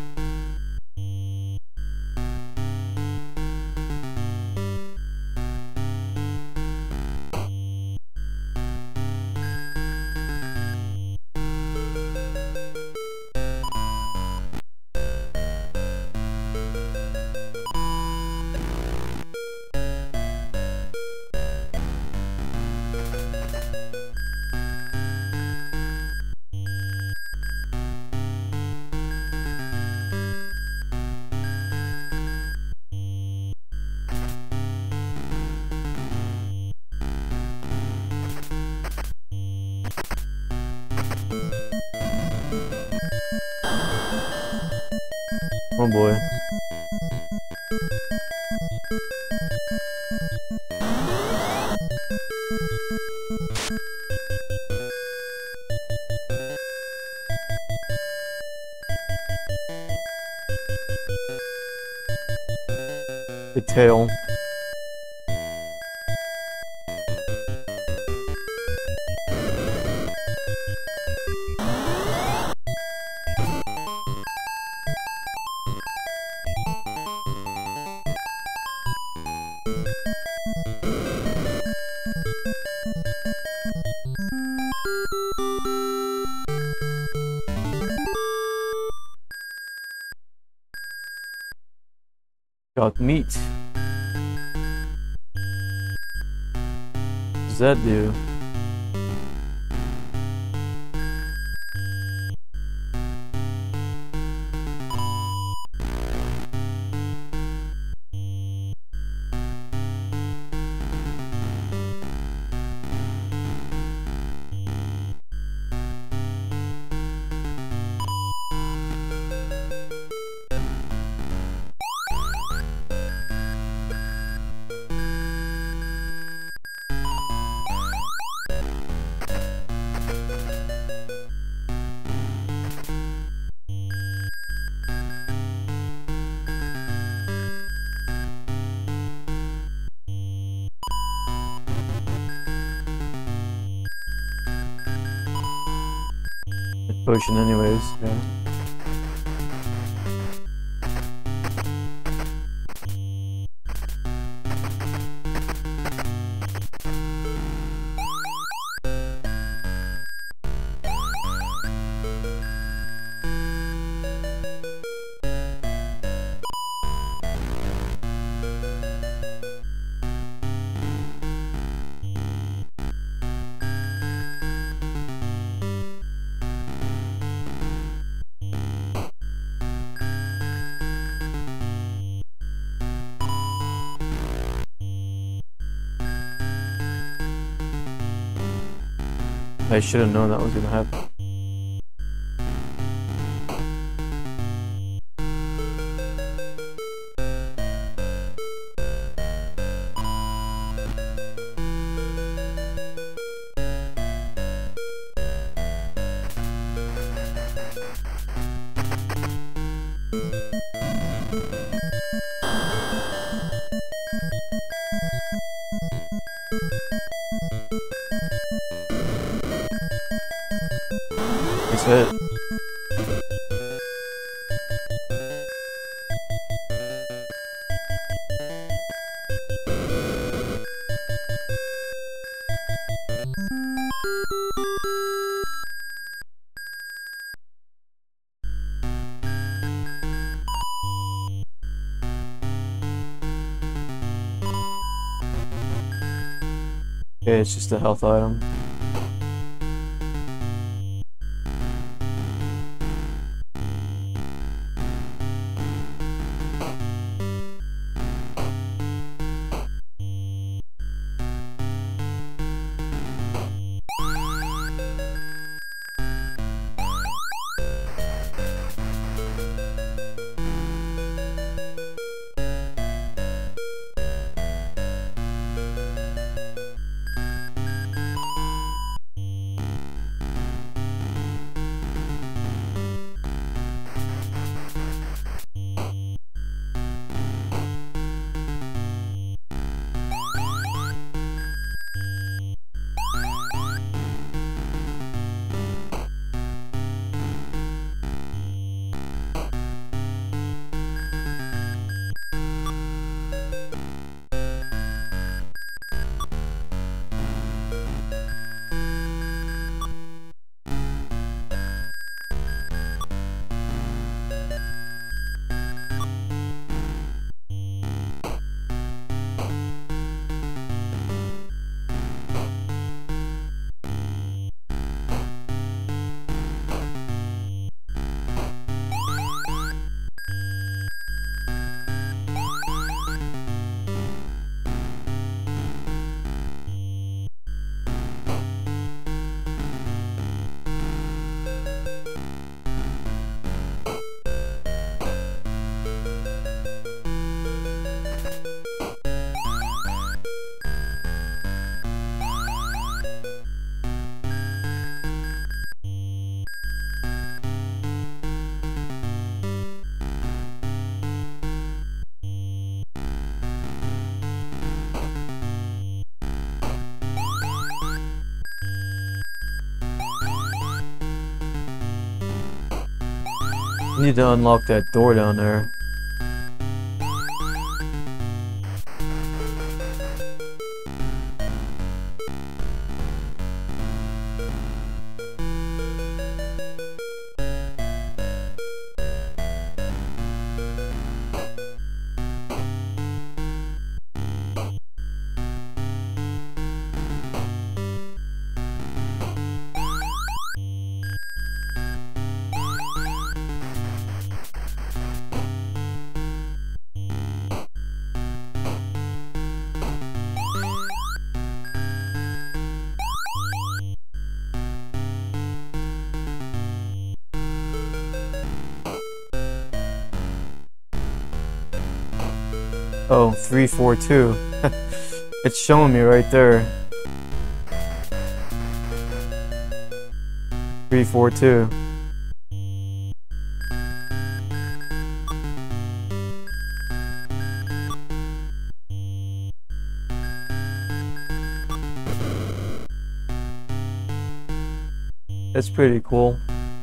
Speaker 1: Oh boy. The tail. Got meat. What does that do? Potion anyways, yeah. I should have known that was gonna happen. Nice hit. Okay, it's just a health item. You need to unlock that door down there. Oh, three four two. It's showing me right there. three four two. That's pretty cool.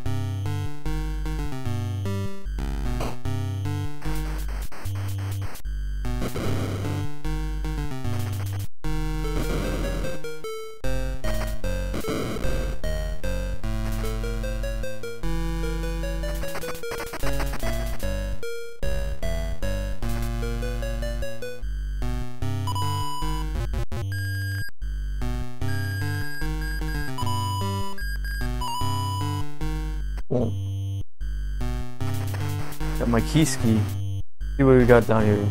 Speaker 1: Cool. Got my key ski. See what we got down here.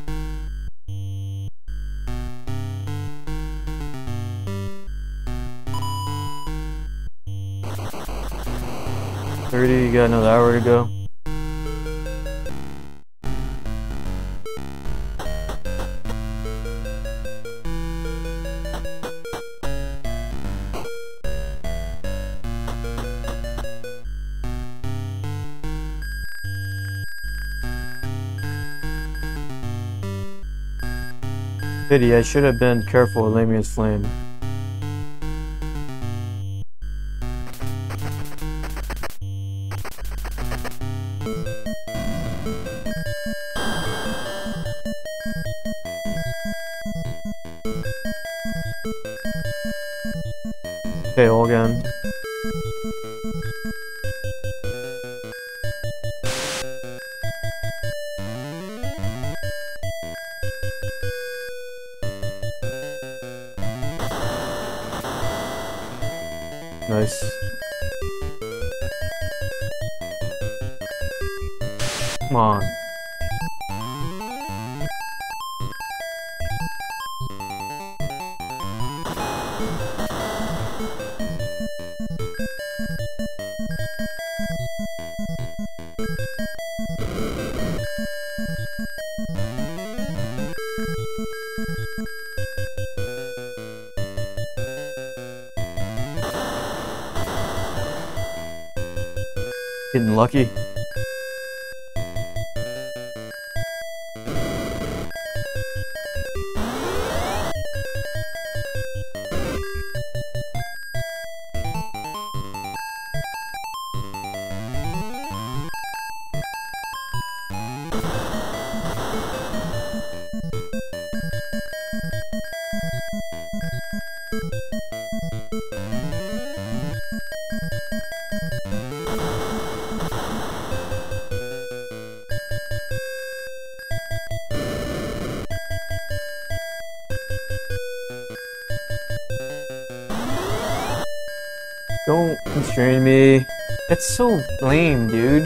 Speaker 1: thirty, you got another hour to go. Pity, I should have been careful with Lamia's Flame. Okay, all again. Nice. Come on. Getting lucky. Don't constrain me. That's so lame, dude.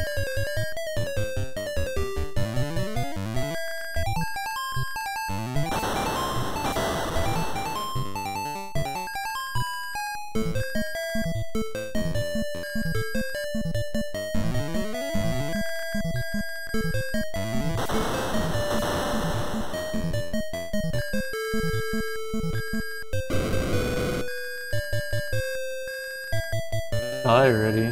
Speaker 1: Die already.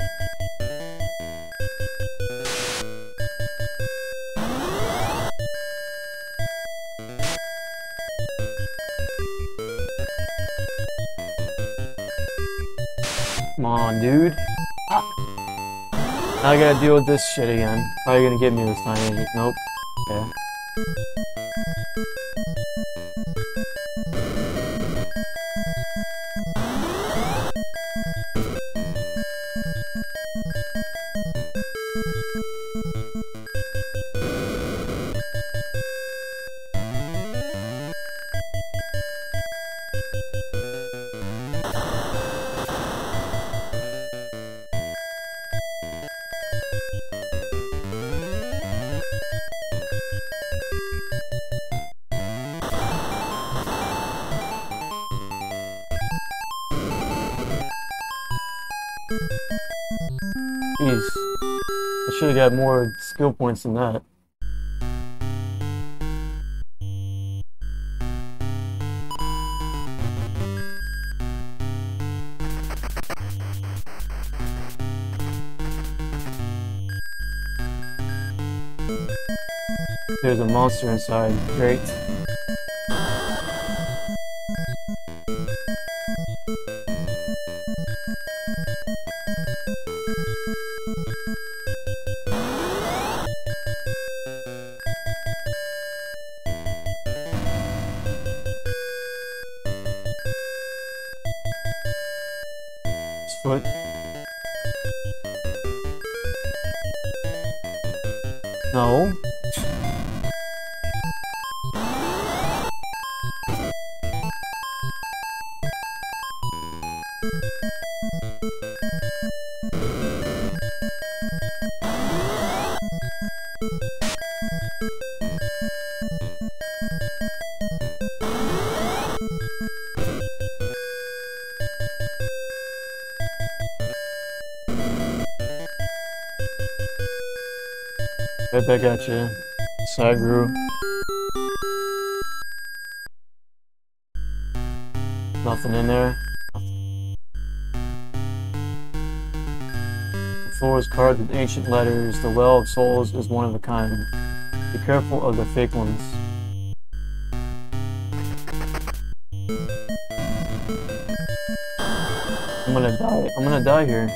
Speaker 1: Come on, dude. Ah. Now I gotta deal with this shit again. Probably gonna get me this time. Nope. Okay. Jeez. I should have got more skill points than that. There's a monster inside. Great. Foot. No. Right back at you, Sagru. Nothing in there. The floor is carved with ancient letters. The Well of Souls is one of a kind. Be careful of the fake ones. I'm gonna die. I'm gonna die here.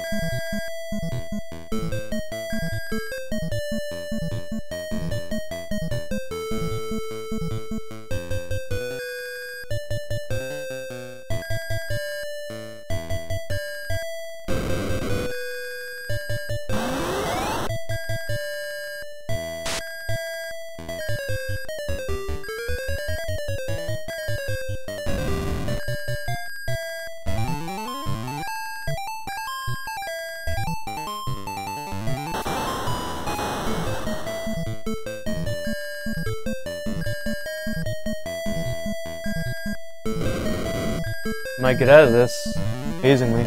Speaker 1: Might get out of this, amazingly.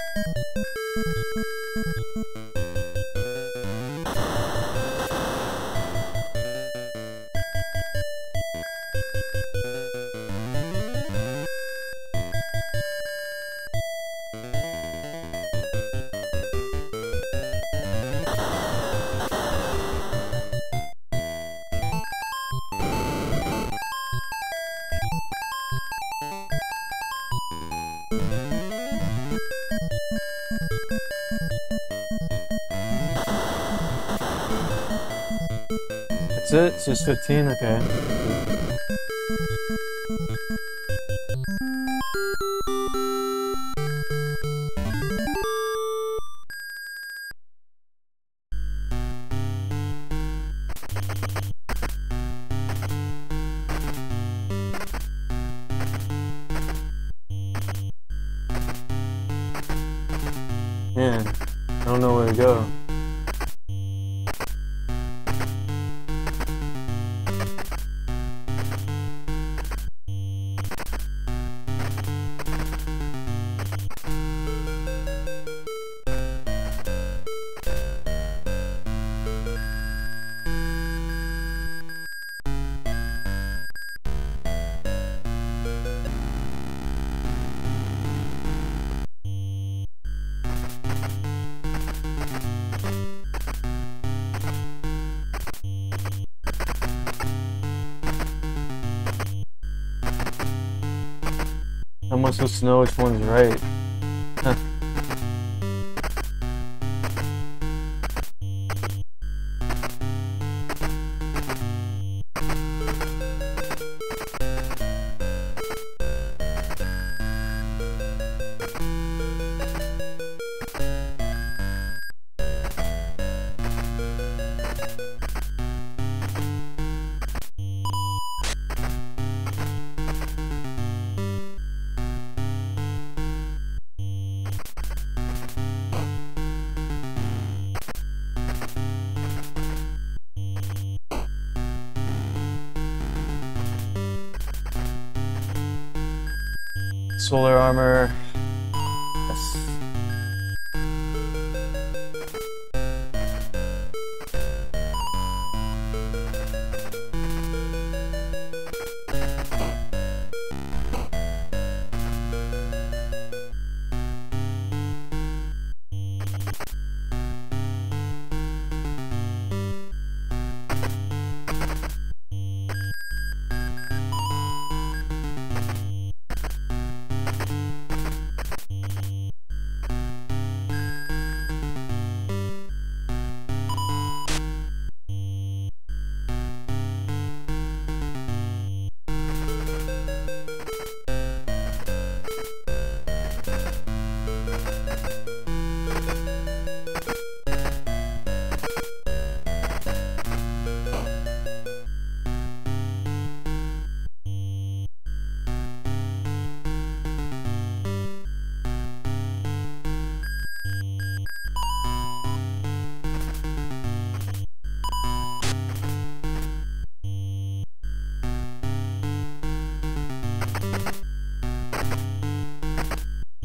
Speaker 1: That's it? It's just fifteen? Okay. Man, I don't know where to go. How am I supposed to know which one's right? Huh. Solar armor. Yes.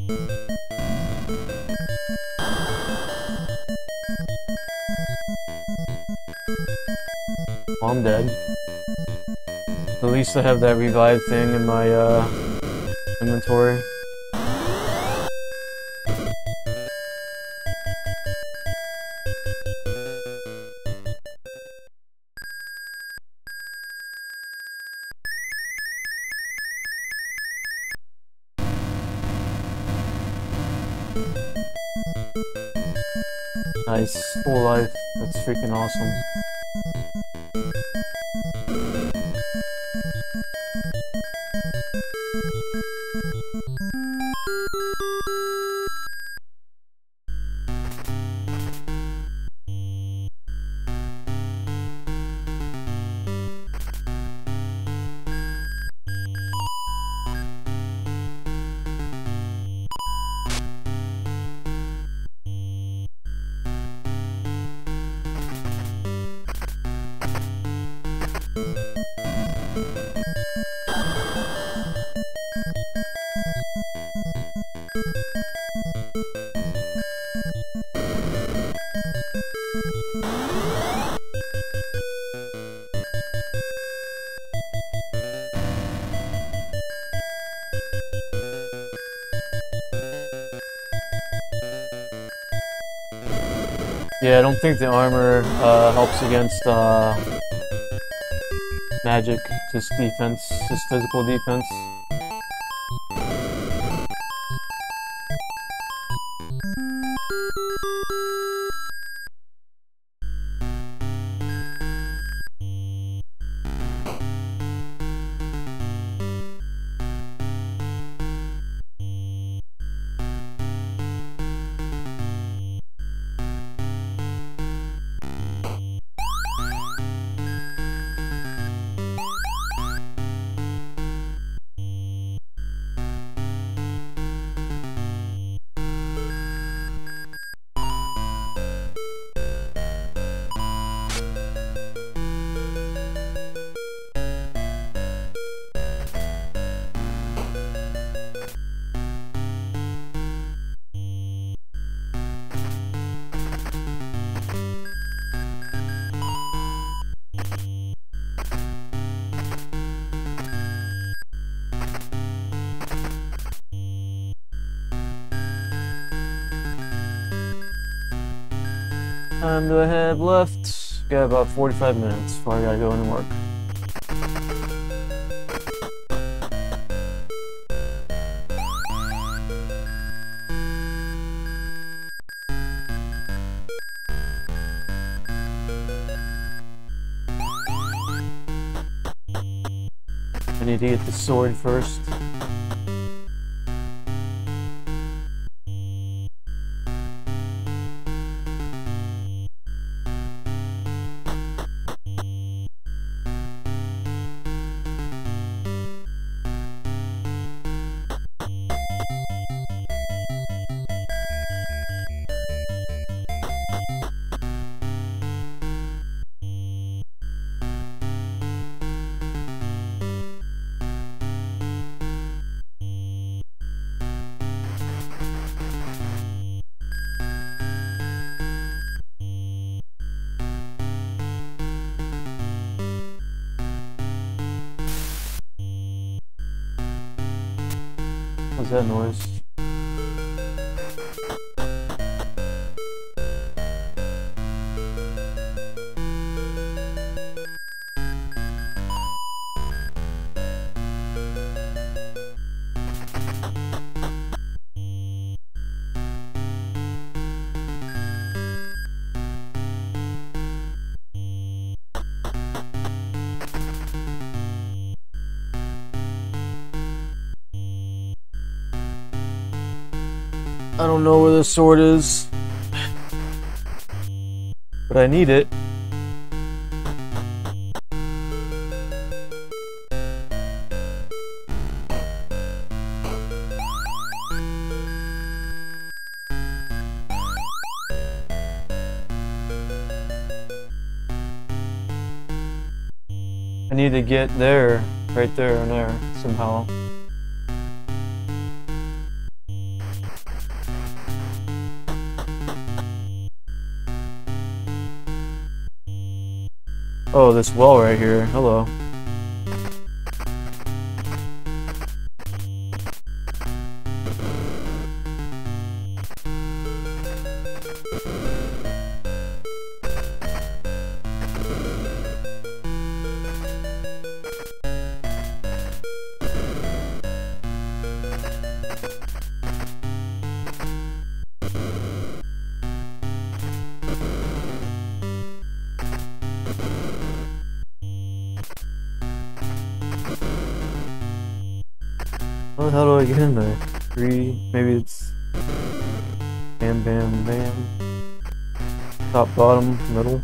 Speaker 1: Oh, I'm dead. At least I have that revive thing in my uh, inventory. Nice, full life. That's freaking awesome. Yeah, I don't think the armor uh, helps against uh, magic, just defense, just physical defense. Time do I have left? Got about forty-five minutes before I gotta go in and work. I need to get the sword first. What's that noise? I don't know where the sword is, but I need it. I need to get there, right there and there, somehow. Oh, this well right here. Hello. How the hell do I get in there? Three, maybe it's bam, bam, bam. Top, bottom, middle.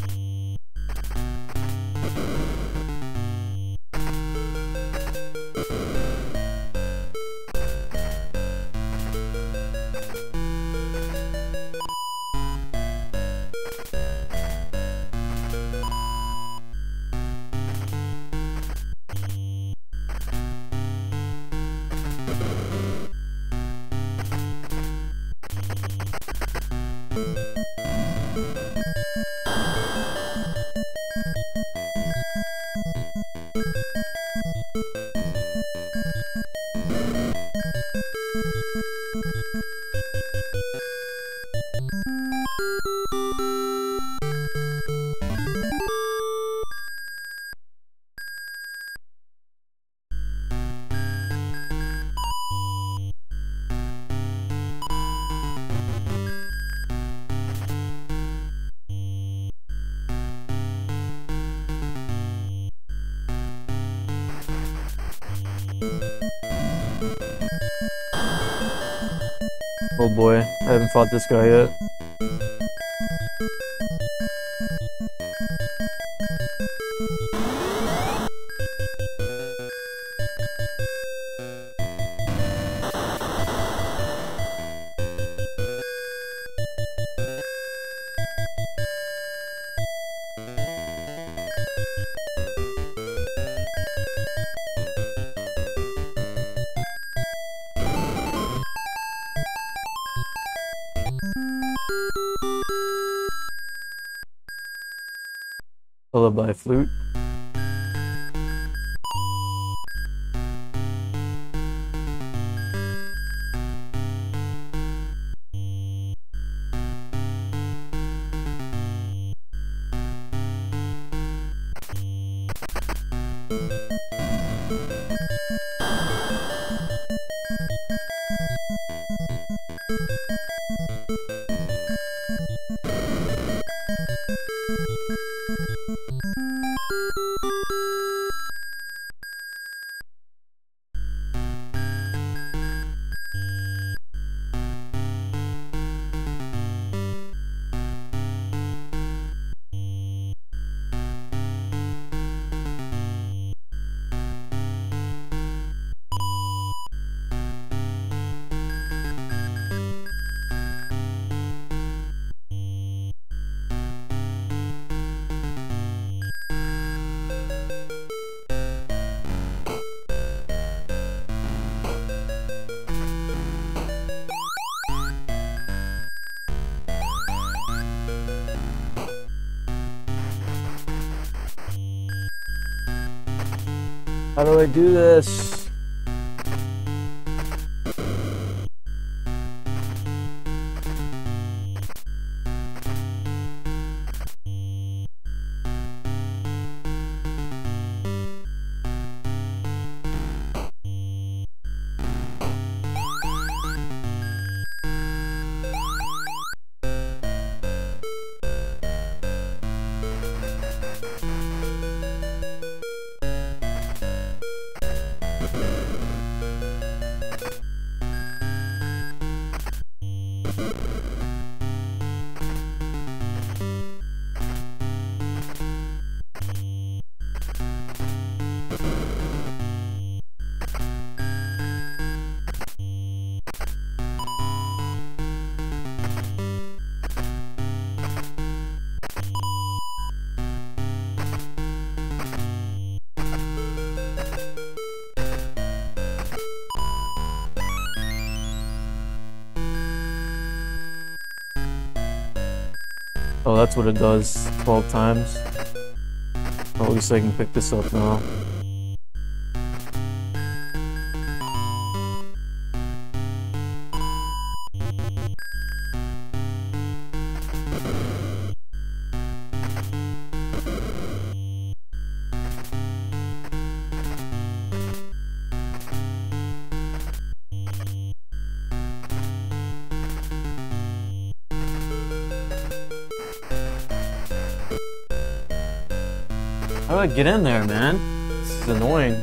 Speaker 1: Oh boy, I haven't fought this guy yet. Lullaby flute. How do I do this? Oh, that's what it does twelve times. Well, at least I can pick this up now. How do I get in there, man? This is annoying.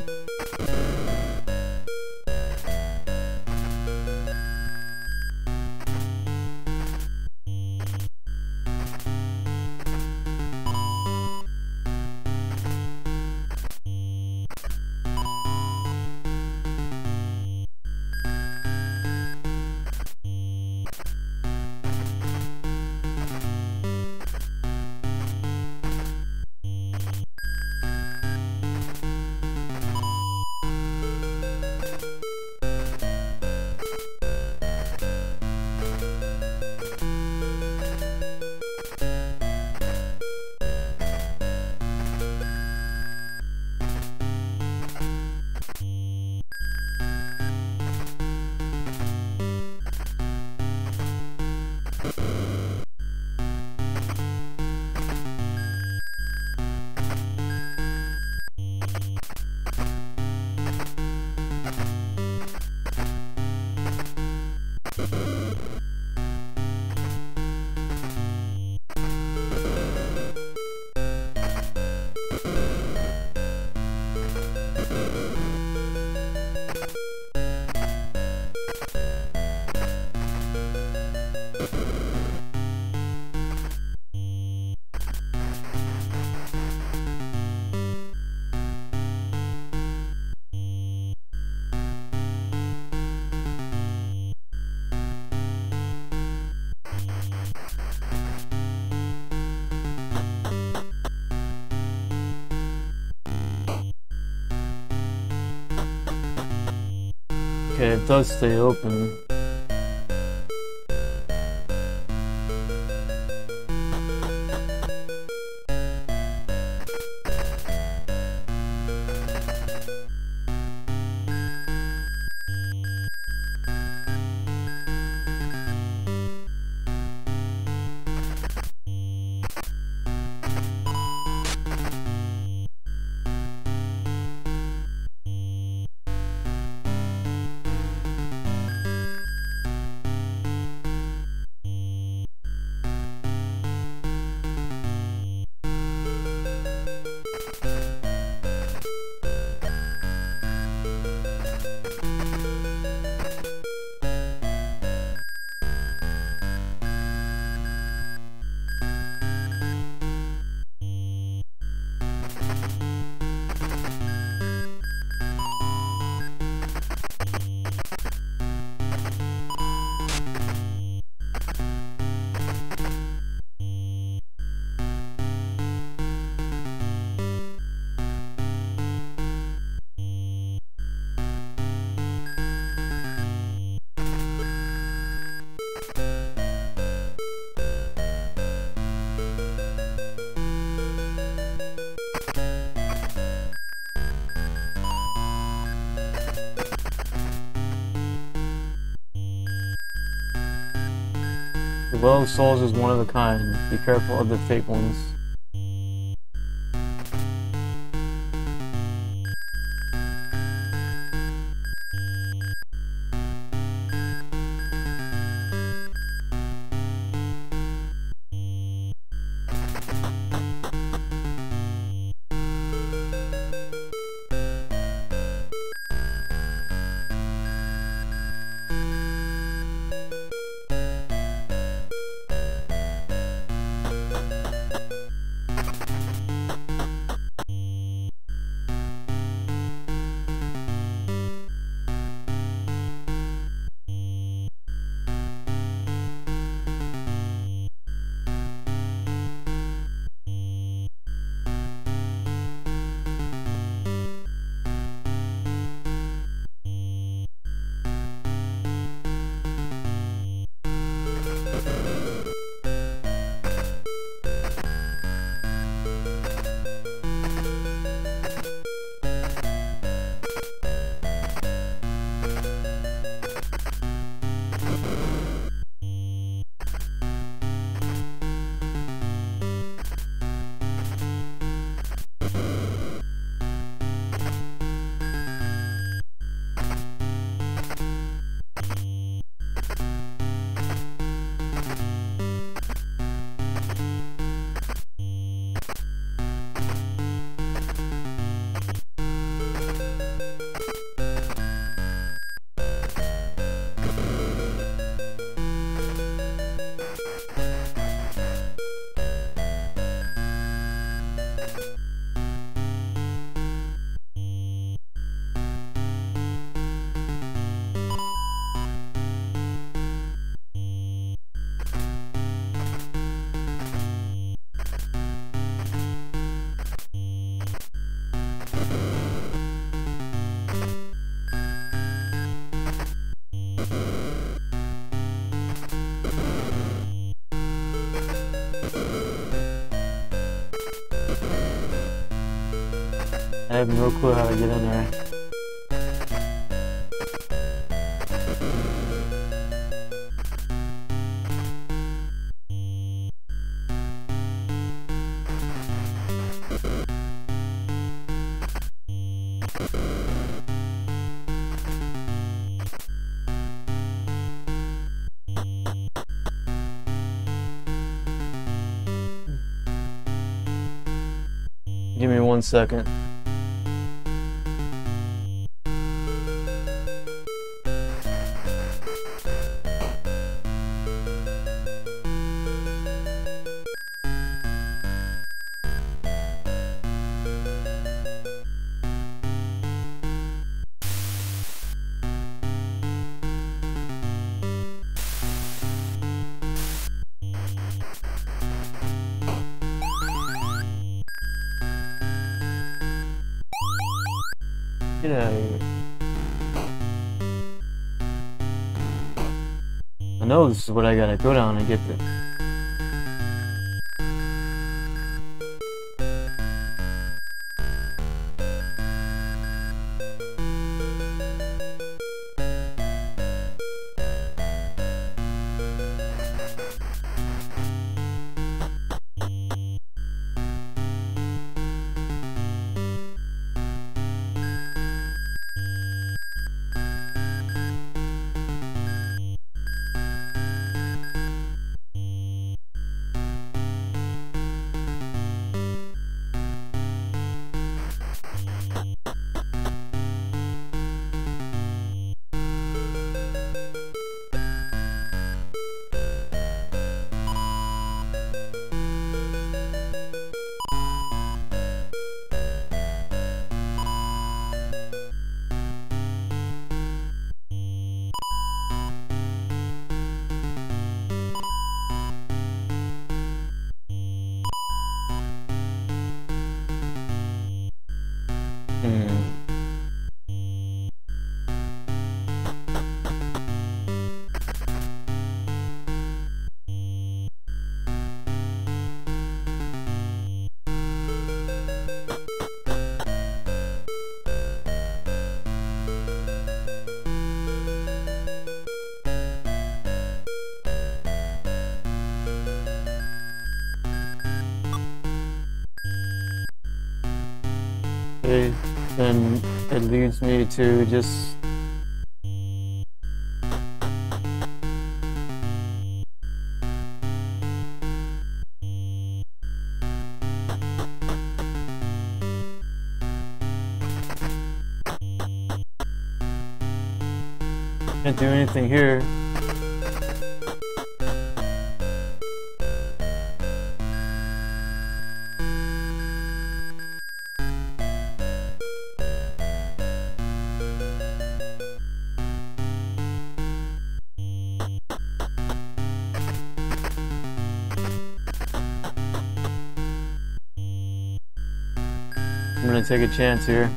Speaker 1: Okay, it does stay open. The well of souls is one of a kind. Be careful of the fake ones. I have no clue how to get in there. Give me one second. Get out of here. I know this is what I gotta go down and get to. Hmm. Okay, then it leads me to just can't do anything here. I'm gonna take a chance here.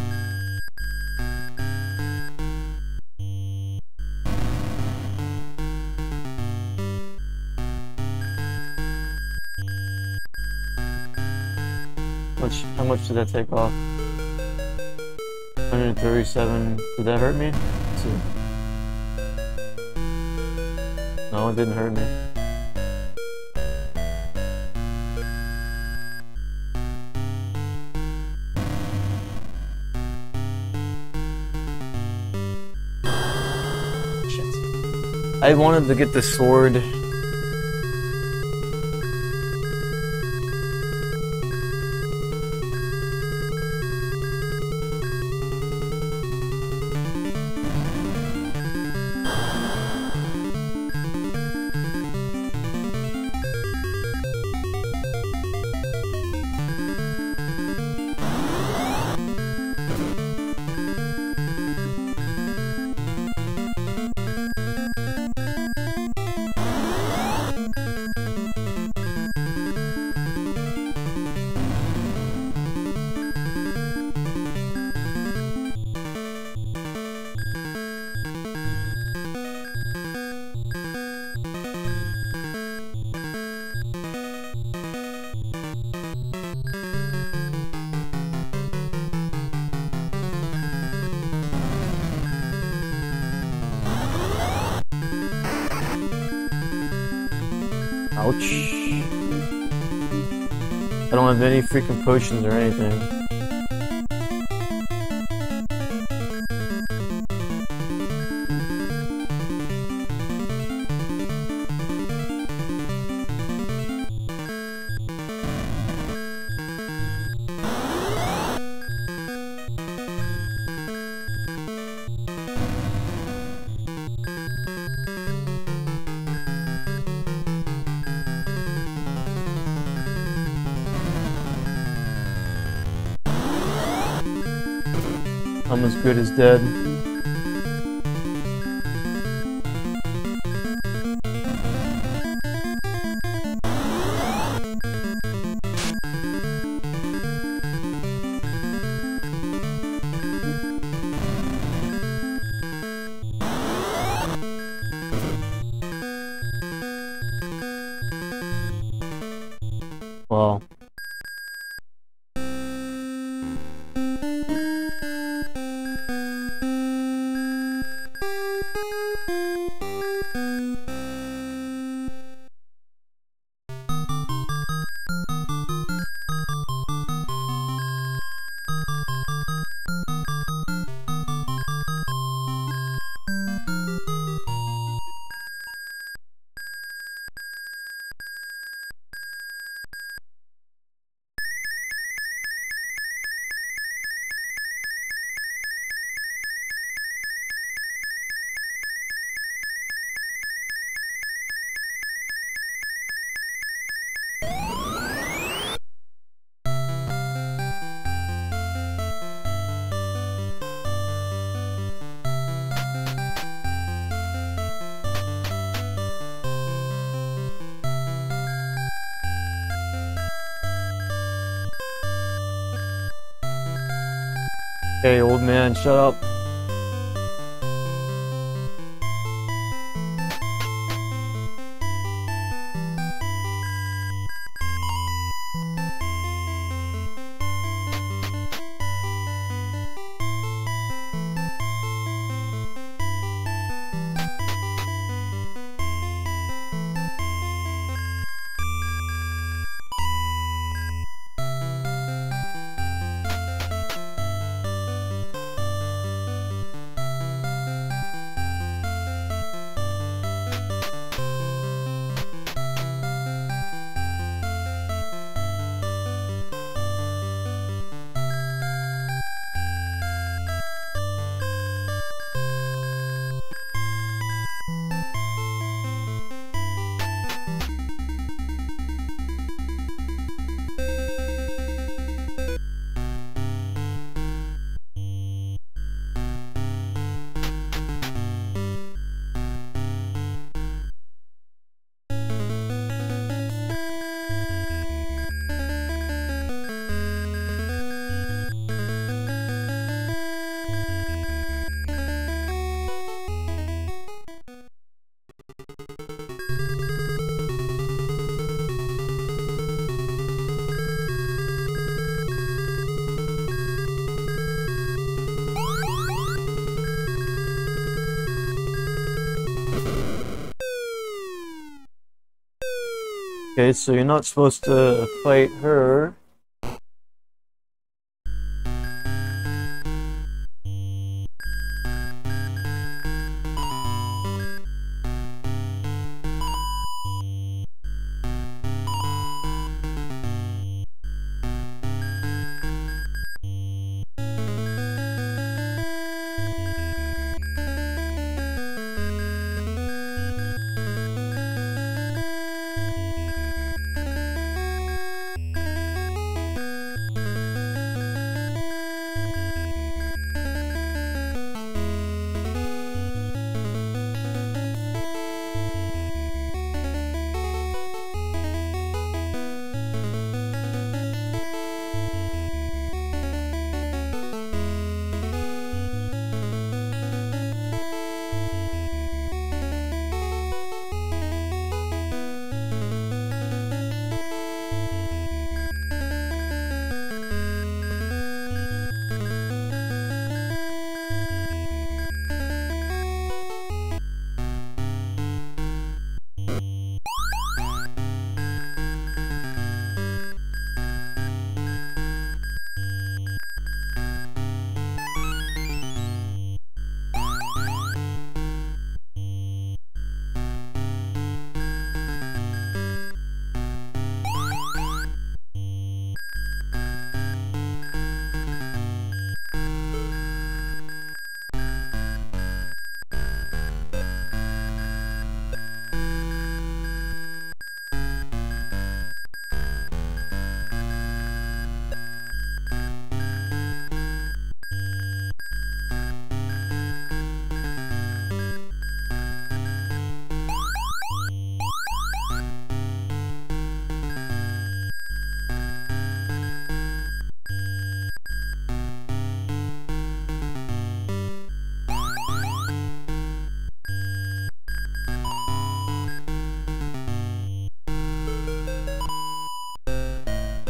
Speaker 1: Which, how much did that take off? one hundred thirty-seven. Did that hurt me? Let's see. No, it didn't hurt me. I wanted to get the sword. Ouch. I don't have any freaking potions or anything. I'm as good as dead. Well. Hey, old man, shut up. Okay, so you're not supposed to fight her.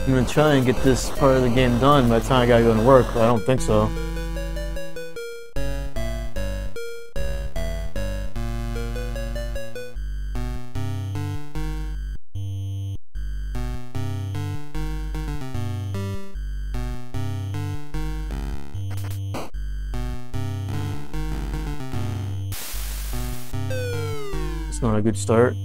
Speaker 1: I'm gonna try and get this part of the game done by the time I gotta go to work, but I don't think so. It's not a good start.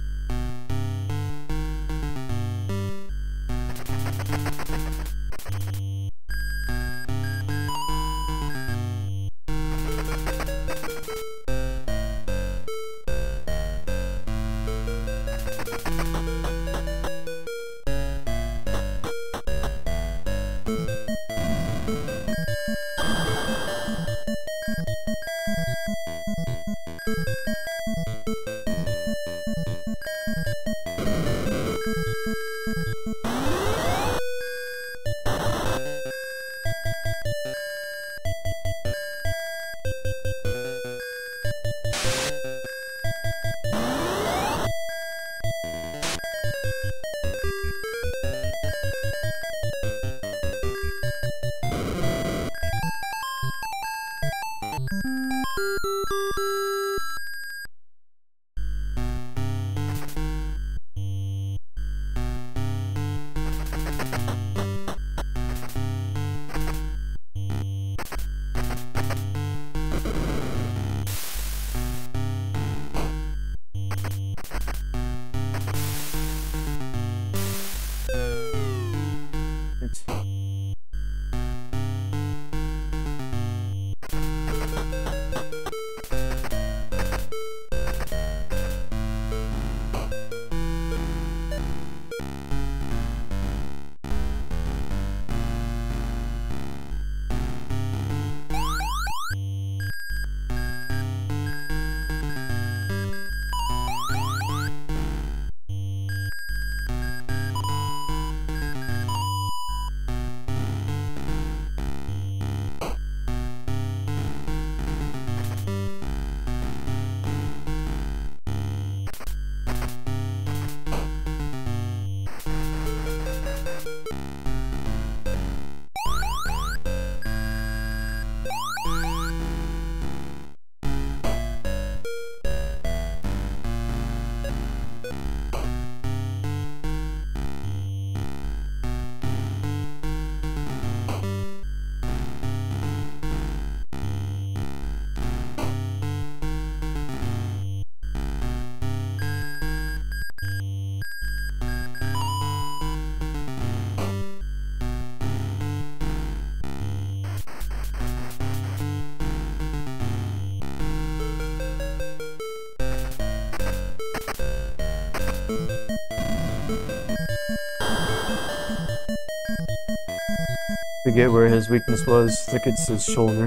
Speaker 1: Forget where his weakness was. I think it's his shoulder.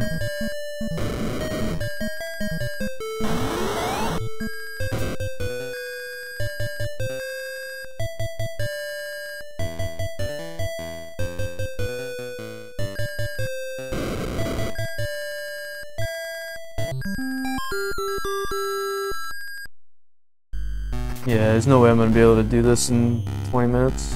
Speaker 1: Yeah, there's no way I'm gonna be able to do this in twenty minutes.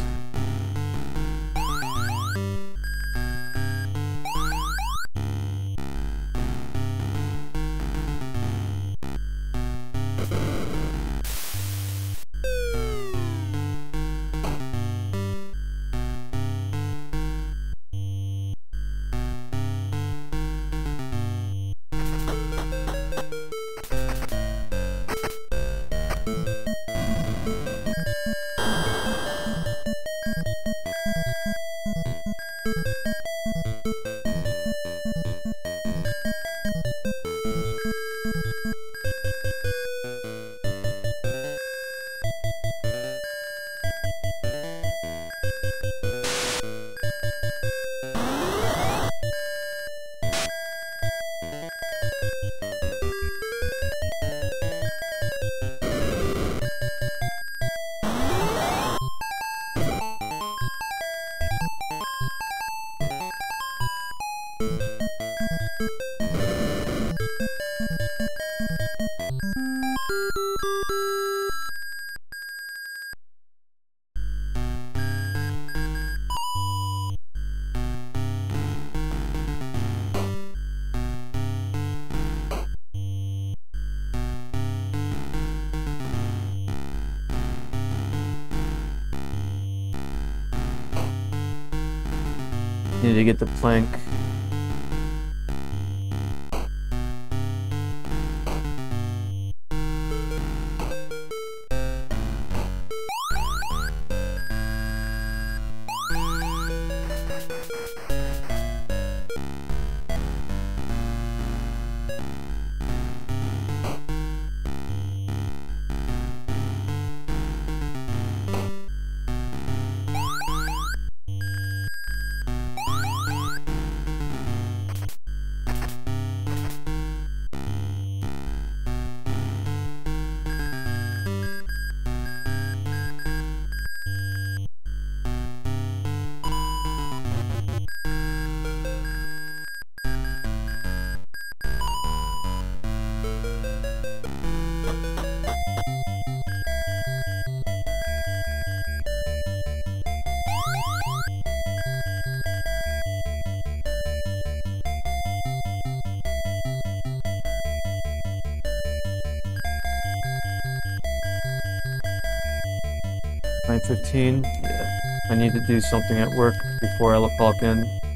Speaker 1: Need to get the plank. nine fifteen. Yeah. I need to do something at work before I clock in.